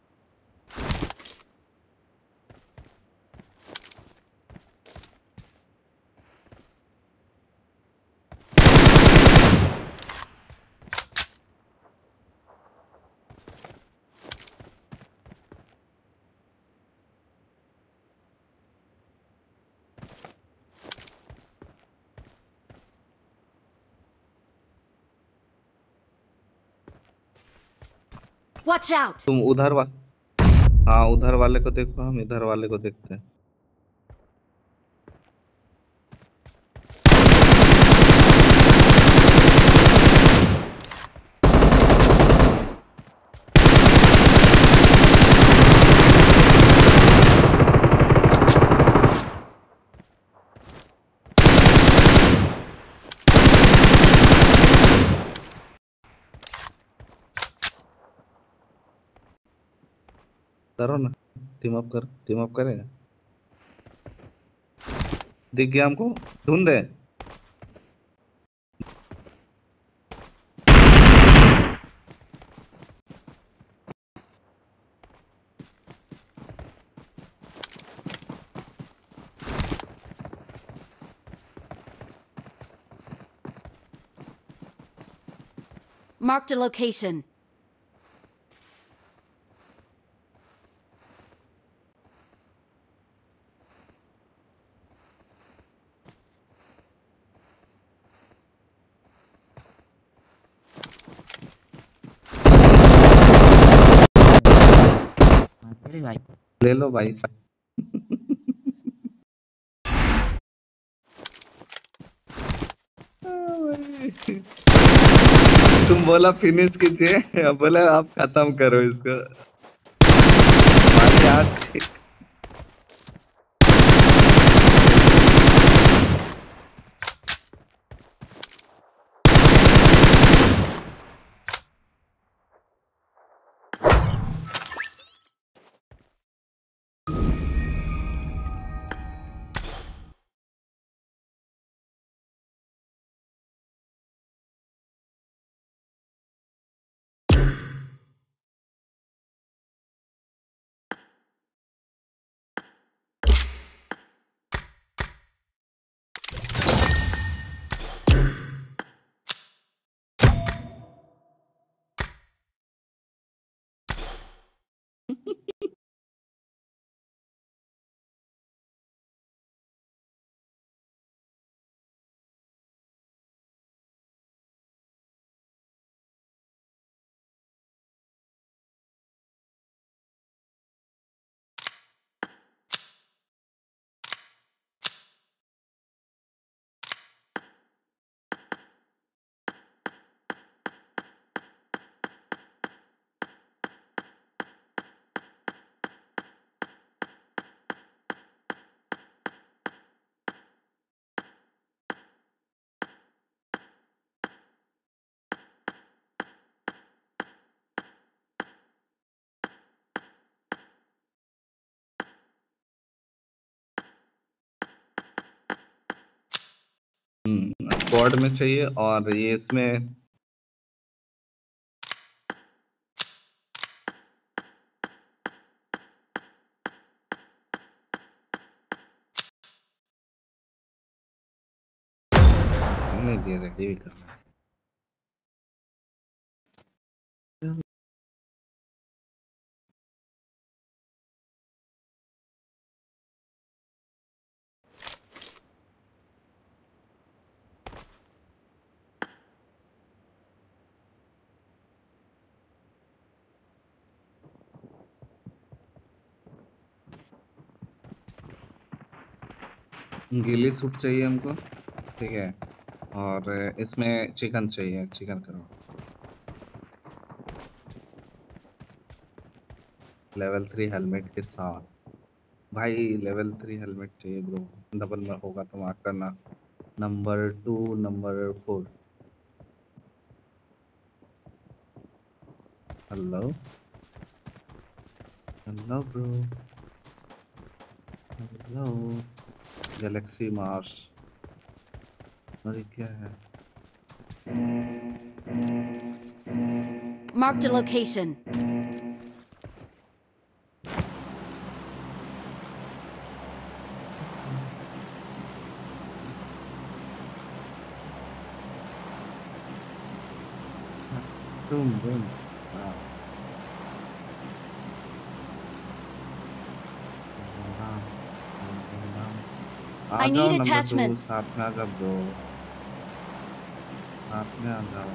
Watch out. तुम उधर वा हाँ, उधर वाले को देखो, हम इधर वाले को देखते हैं। करो ना, टीम अप कर, टीम अप करेगा। दिख गया हमको, धुंध है। Marked a location. ले लो भाई। तुम बोला फिनिश कीजिए, अब बोला आप खत्म करो इसको। भाई आज स्क्वाड में चाहिए, और ये इसमें नहीं दे रेडी भी करना है। गिली सूट चाहिए हमको, ठीक है। और इसमें चिकन चाहिए, चिकन करो। लेवल थ्री हेलमेट के साथ भाई, लेवल थ्री हेलमेट चाहिए ब्रो। डबल में होगा तो मार्क करना। Number two, number four. Hello hello bro, hello. Galaxy Mars, और ये क्या है? Marked a location. Boom boom. हाँ। हाँ, आ I जाओ need नंबर टू, attachments. साथ में आ जाओ ब्रो, साथ में आ जाओ।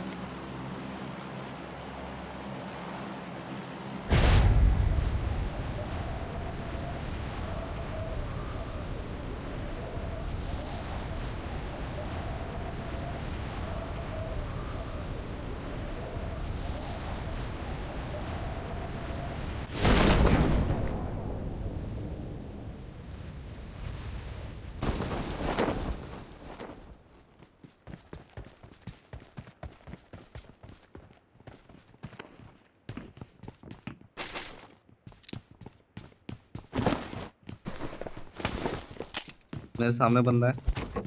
मेरे सामने बंदा है,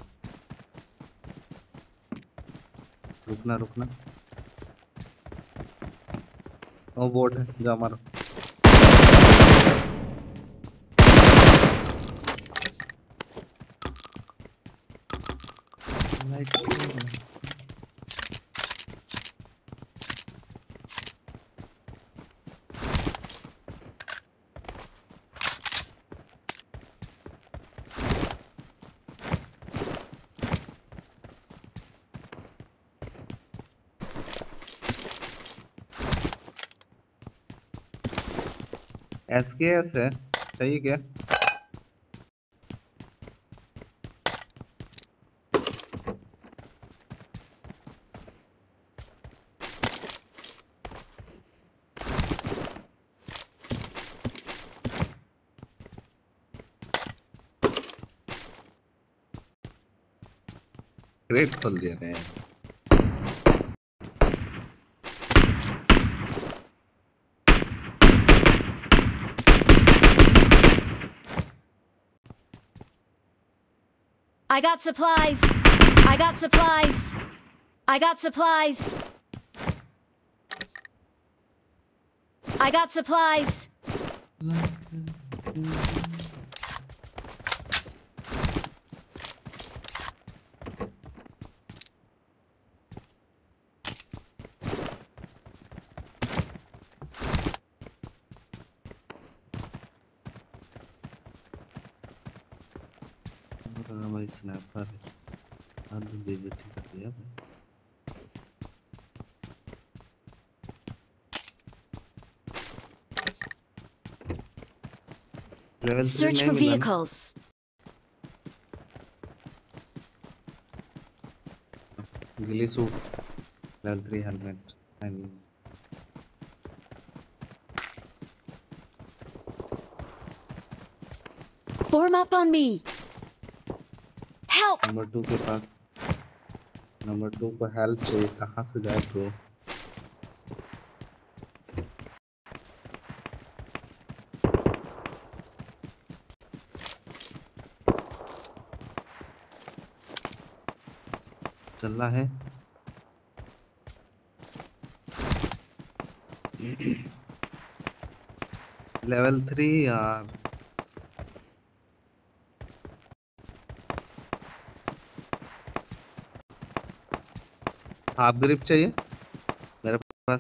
रुकना रुकना। ओ बोट है, जा मारो। एस के एस है, सही क्या? क्रेट खोल दिया है। I got supplies. I got supplies. I got supplies. I got supplies. भाई स्नैपर हद बेइज्जती कर दिया भाई। लेवल थ्री Search नहीं for मिला ना? vehicles. Ghillie suit, level three helmet नहीं। Form up on me. Help! Number two के पास, नंबर टू को हेल्प चाहिए, कहाँ से जाए ब्रो? चल रहा है लेवल थ्री यार। हाफ ग्रिप चाहिए मेरे पास।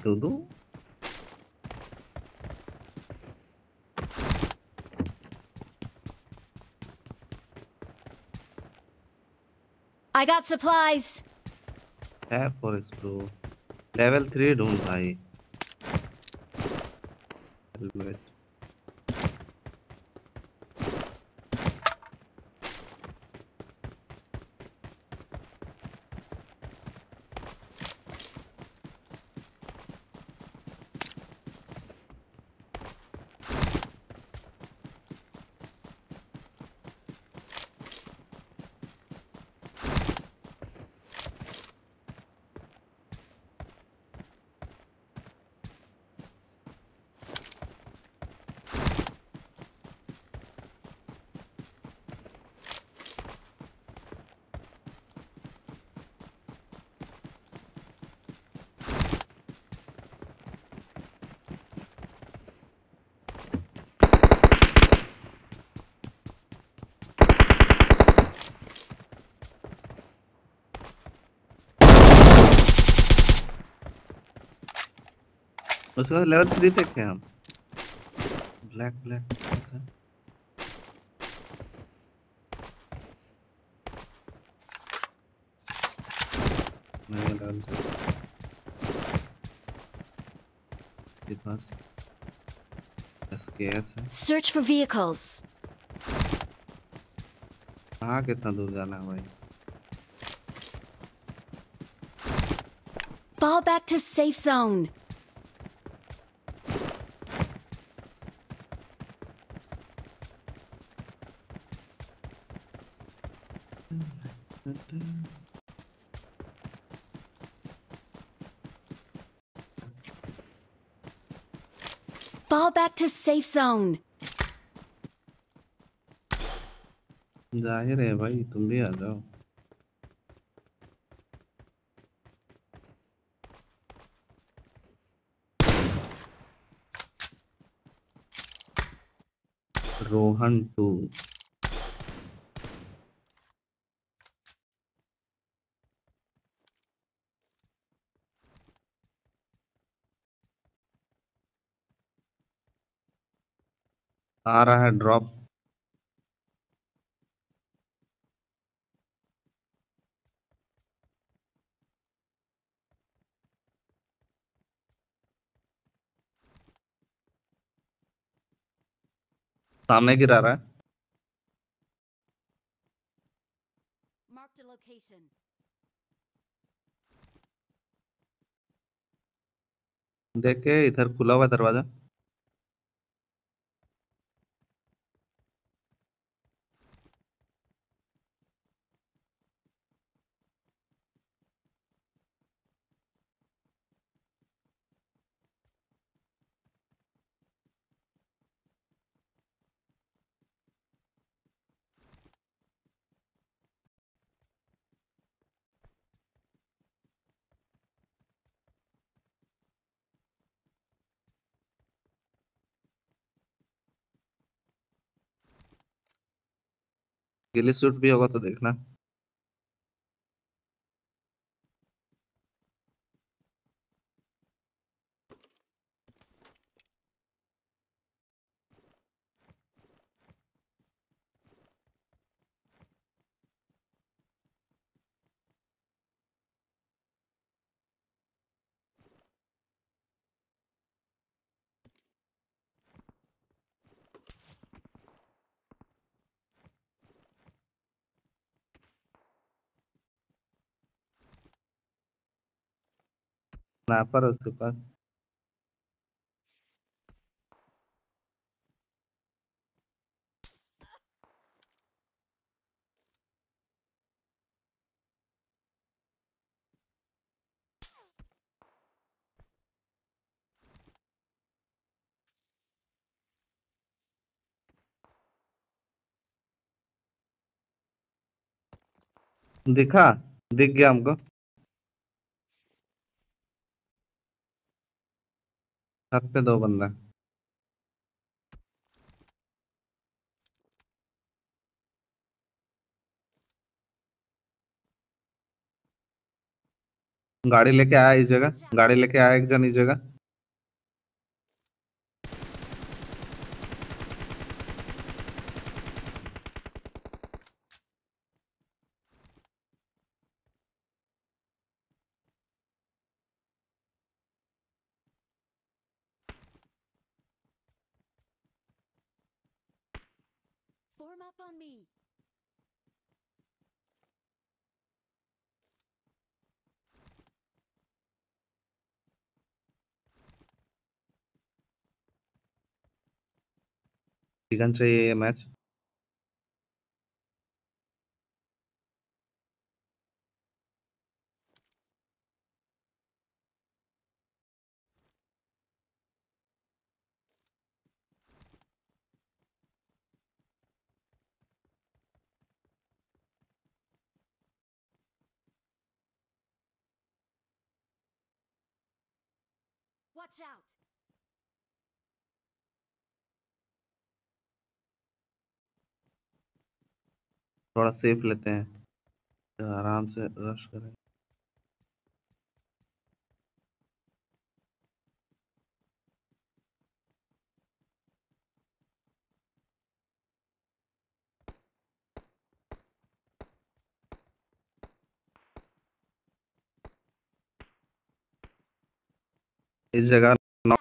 दो दो I got supplies. है फॉर एक्सप्लोर लेवल थ्री ढूंढ भाई हेलमेट उसके बाद लेवल थ्री तक थे हम ब्लैक ब्लैक नहीं लेवल के पास एसकेएस है Search for vehicles. कहाँ कितना दूर जाना है भाई Fall back to safe zone. Fall back to safe zone. जाहिर है भाई तुम भी आ जाओ रोहन टू आ रहा है ड्रॉप सामने गिरा रहा है Marked a location. देख के इधर खुला हुआ है दरवाजा गिली सूट भी होगा तो देखना स्नैपर है उसके पास दिखा दिख गया हमको छत पे दो बंदा गाड़ी लेके आया इस जगह, गाड़ी लेके आया एक जन इस जगह। Form up on me. Chicken चाहिए ये मैच। Watch out. थोड़ा सेफ लेते हैं, तो आराम से रश करें। इस जगह Out.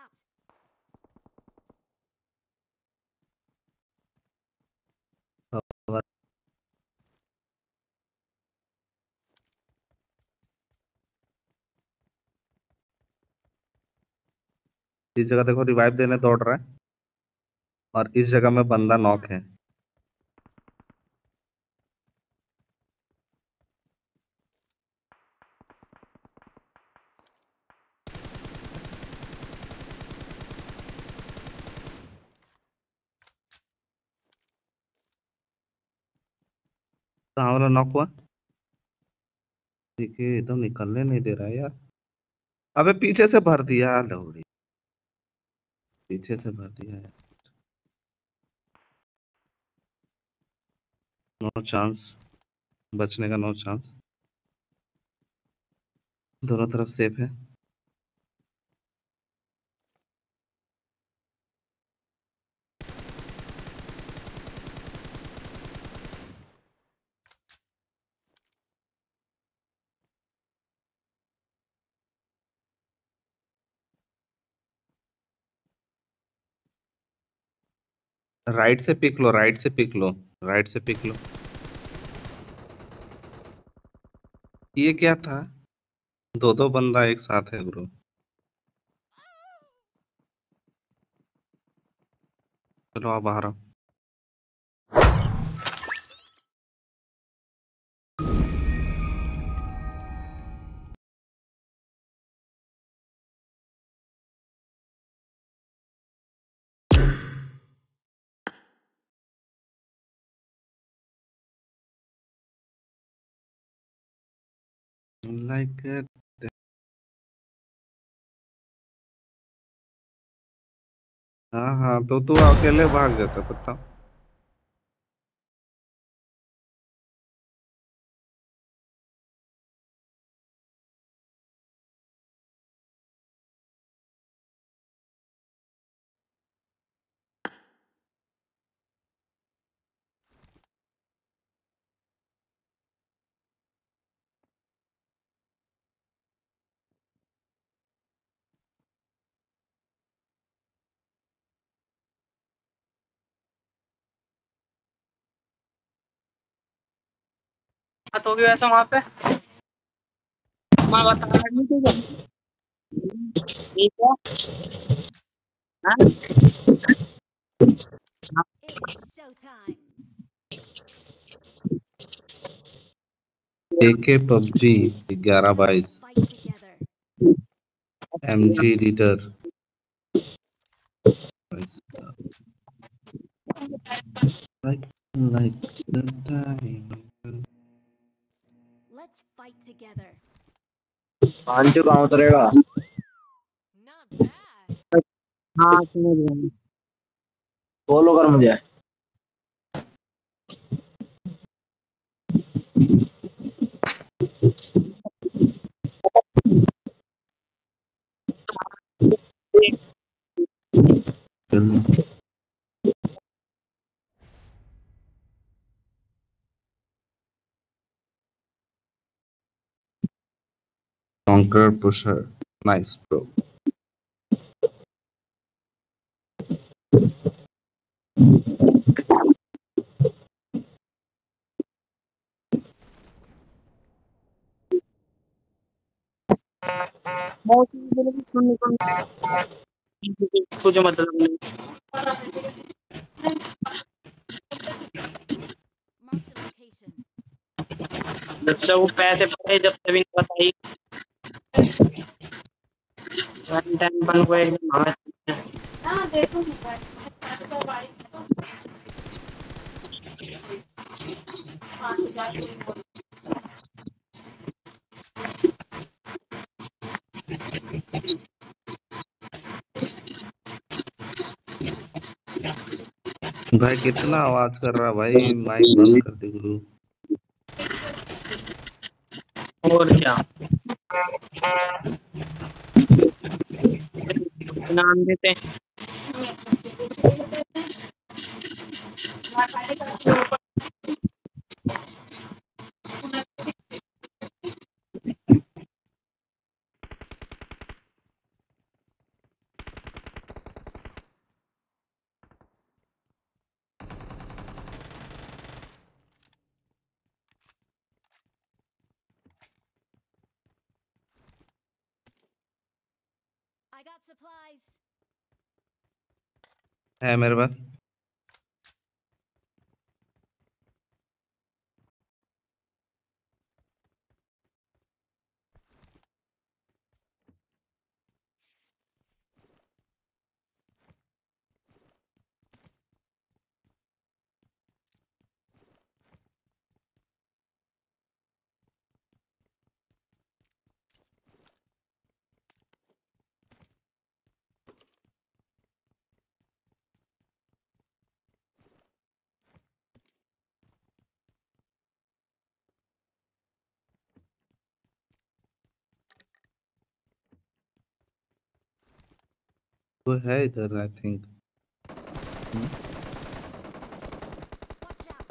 इस जगह देखो रिवाइव देने दौड़ रहा है, और इस जगह में बंदा नॉक है। कहाँ वाला नॉक हुआ? ठीक है, एकदम निकलने नहीं दे रहा है यार। अबे पीछे से भर दिया लौड़ी, पीछे से भर दिया है। नो चांस बचने का, नो चांस। दोनों तरफ सेफ है। राइट से पिक लो, राइट से पिक लो, राइट से पिक लो। ये क्या था? दो दो बंदा एक साथ है ब्रो। चलो आप बाहर आओ। लाइक हाँ हाँ, तो तू अकेले भाग जाता, बताओ। तो भी वैसा वहां पे मैं बता रहा नहीं ठीक है ठीक है हाँ? It's showtime. एके पबजी ग्यारह बाईस Fight together. MG editor. Like, like the time. Let's fight together. Panchu कहाँ उतरेगा? Not bad. हाँ समझ गया फॉलो कर मुझे। Conquer pusher. Nice, bro. बहुत चीज़ बोले कि सुनने को कुछ मतलब नहीं। Marked a location. जब से वो पैसे पड़े जब से भी नहीं बताई वन टाइम बन हुए एकदम हाँ देखो भाई कितना आवाज कर रहा भाई, माइक बंद कर दे गुरु। और क्या नाम देते हैं I got supplies. है मेरे पास। वो है इधर आई थिंक। Watch out.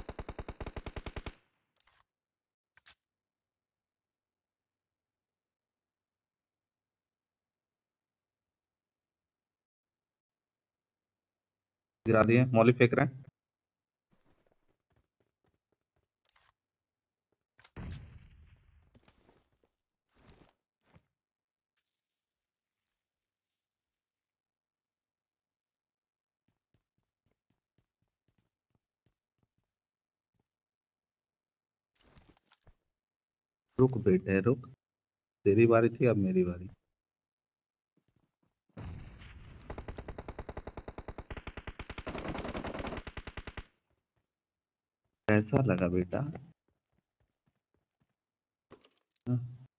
गिरा दिए, मौली फेंक रहे हैं। रुक बेटे रुक, तेरी बारी थी अब मेरी बारी। कैसा लगा बेटा? हाँ?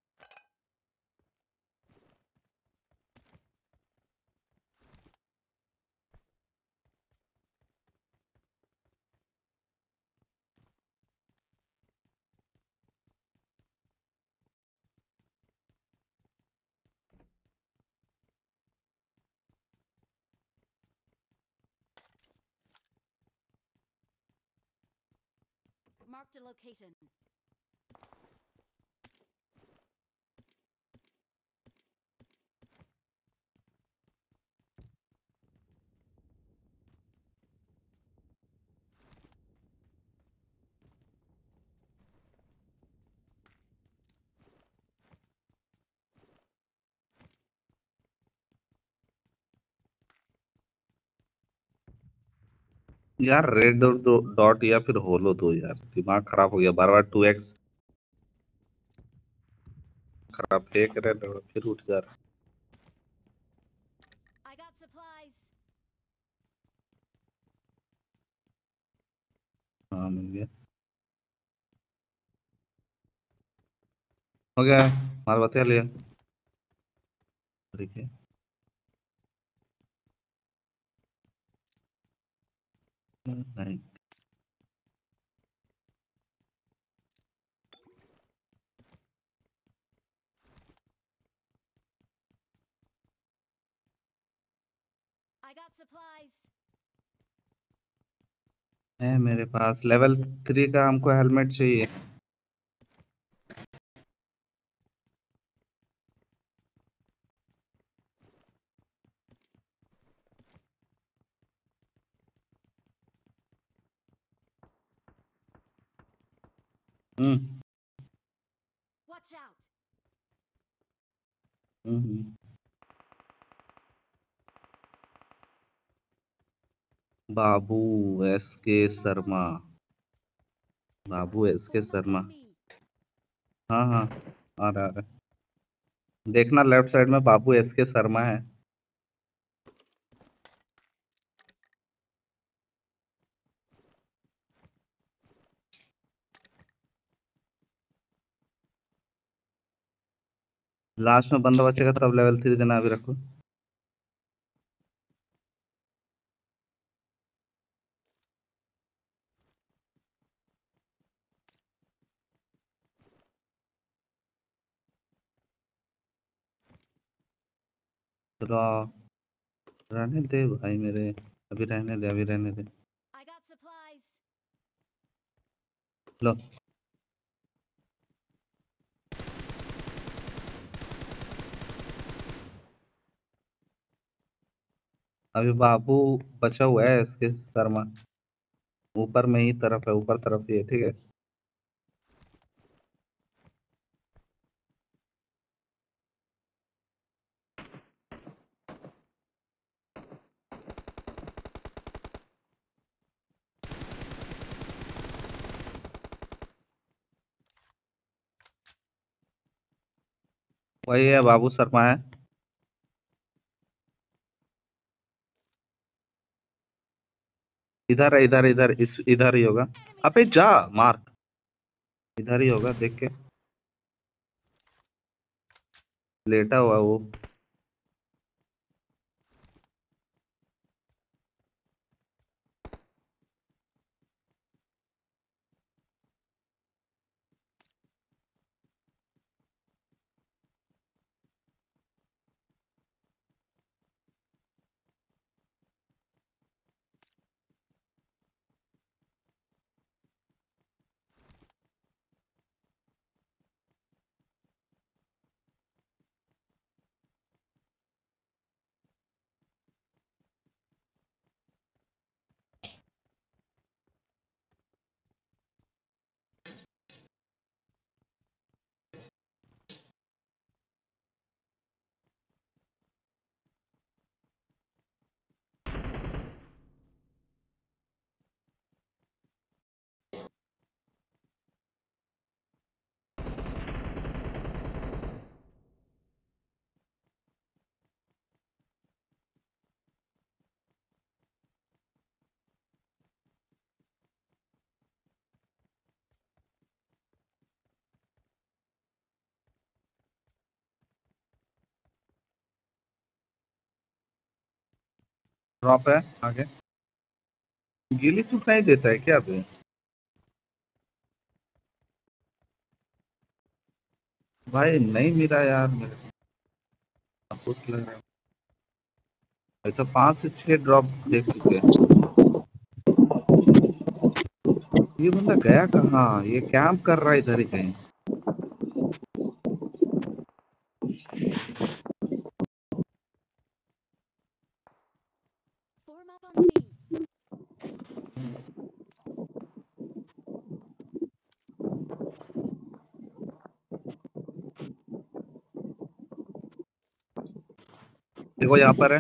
Marked a location. यार रेड डॉट या फिर होलो दो यार, दिमाग खराब हो गया। बार बार टू एक्स खराब फेंक रहे हैं, फिर उठ जा रहा है। I got supplies. हाँ मिल गया, हो गया, माल बता लिया। ठीक है, नहीं I got supplies. है मेरे पास लेवल थ्री का, हमको हेलमेट चाहिए। Hmm Watch out. Hmm. Babu S K Sharma, Babu S K Form up Sharma. on me. हाँ हाँ, आ रहा आ रहा। देखना लेफ्ट साइड में बाबू एस के शर्मा है। लास्ट में बंदा बचेगा तब लेवल थ्री देना, अभी रखो। चलो रहने दे भाई मेरे, अभी रहने दे, अभी रहने दे। I got supplies. लो अभी बाबू बचा हुआ है इसके शर्मा, ऊपर में ही तरफ है, ऊपर तरफ ही है, ठीक है। वही है, बाबू शर्मा है। इधर है, इधर इधर इस इधर ही होगा। अबे जा मार, इधर ही होगा, देख के लेटा हुआ वो। ड्रॉप है आगे। गिली सूट नहीं देता है क्या अभी? भाई नहीं मिला यार मेरे को, कुछ लग रहा है। अभी तो पांच से छह ड्रॉप देख चुके हैं। ये बंदा गया कहाँ? ये कैंप कर रहा है इधर ही कहीं। Form up on me. देखो यहाँ पर है।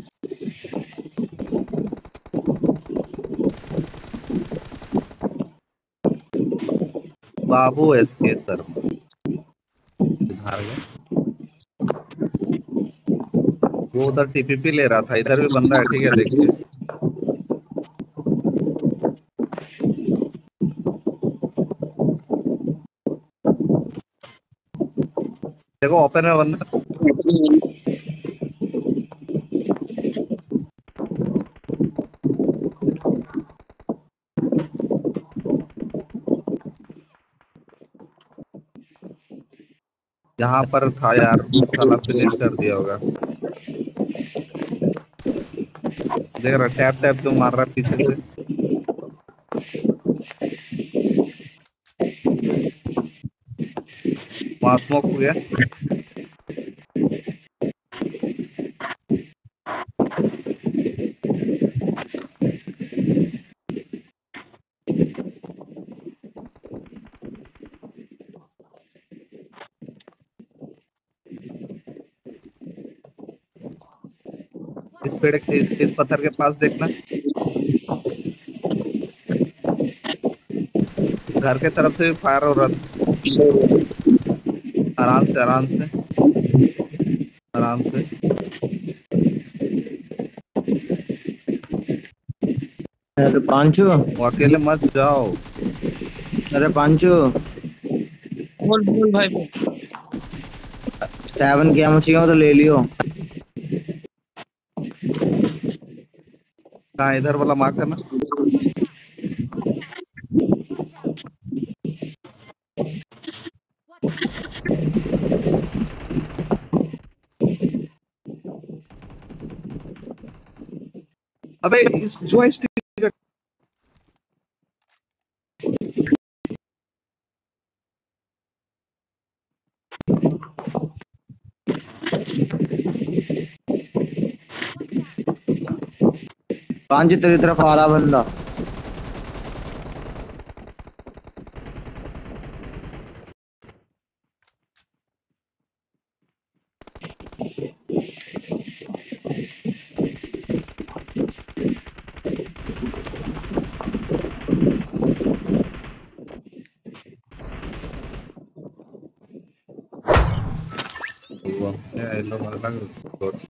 बाबू एस के सर हार गए। वो उधर टीपीपी ले रहा था, इधर भी बंदा है, ठीक है देखिए। देखो ओपन में बंदा। यहाँ पर था यार, साला फिनिश कर दिया होगा। देख रहा टैप टैप जो मार रहा है पीछे से। वहाँ स्मोक हो गया। इस पेड़ के इस, इस पत्थर के पास देखना, घर के तरफ से फायर हो रहा था। आराम से आराम से आराम से। अरे पांचू, वो अकेले मत जाओ। अरे पांचू, बोल बोल भाई बोल। सेवन क्या मछिया तो ले लियो। कहाँ इधर वाला मार्क करना। अबे इस जॉयस्टिक पांचू तेरी तरफ आ रहा बंदा। ये लो वाला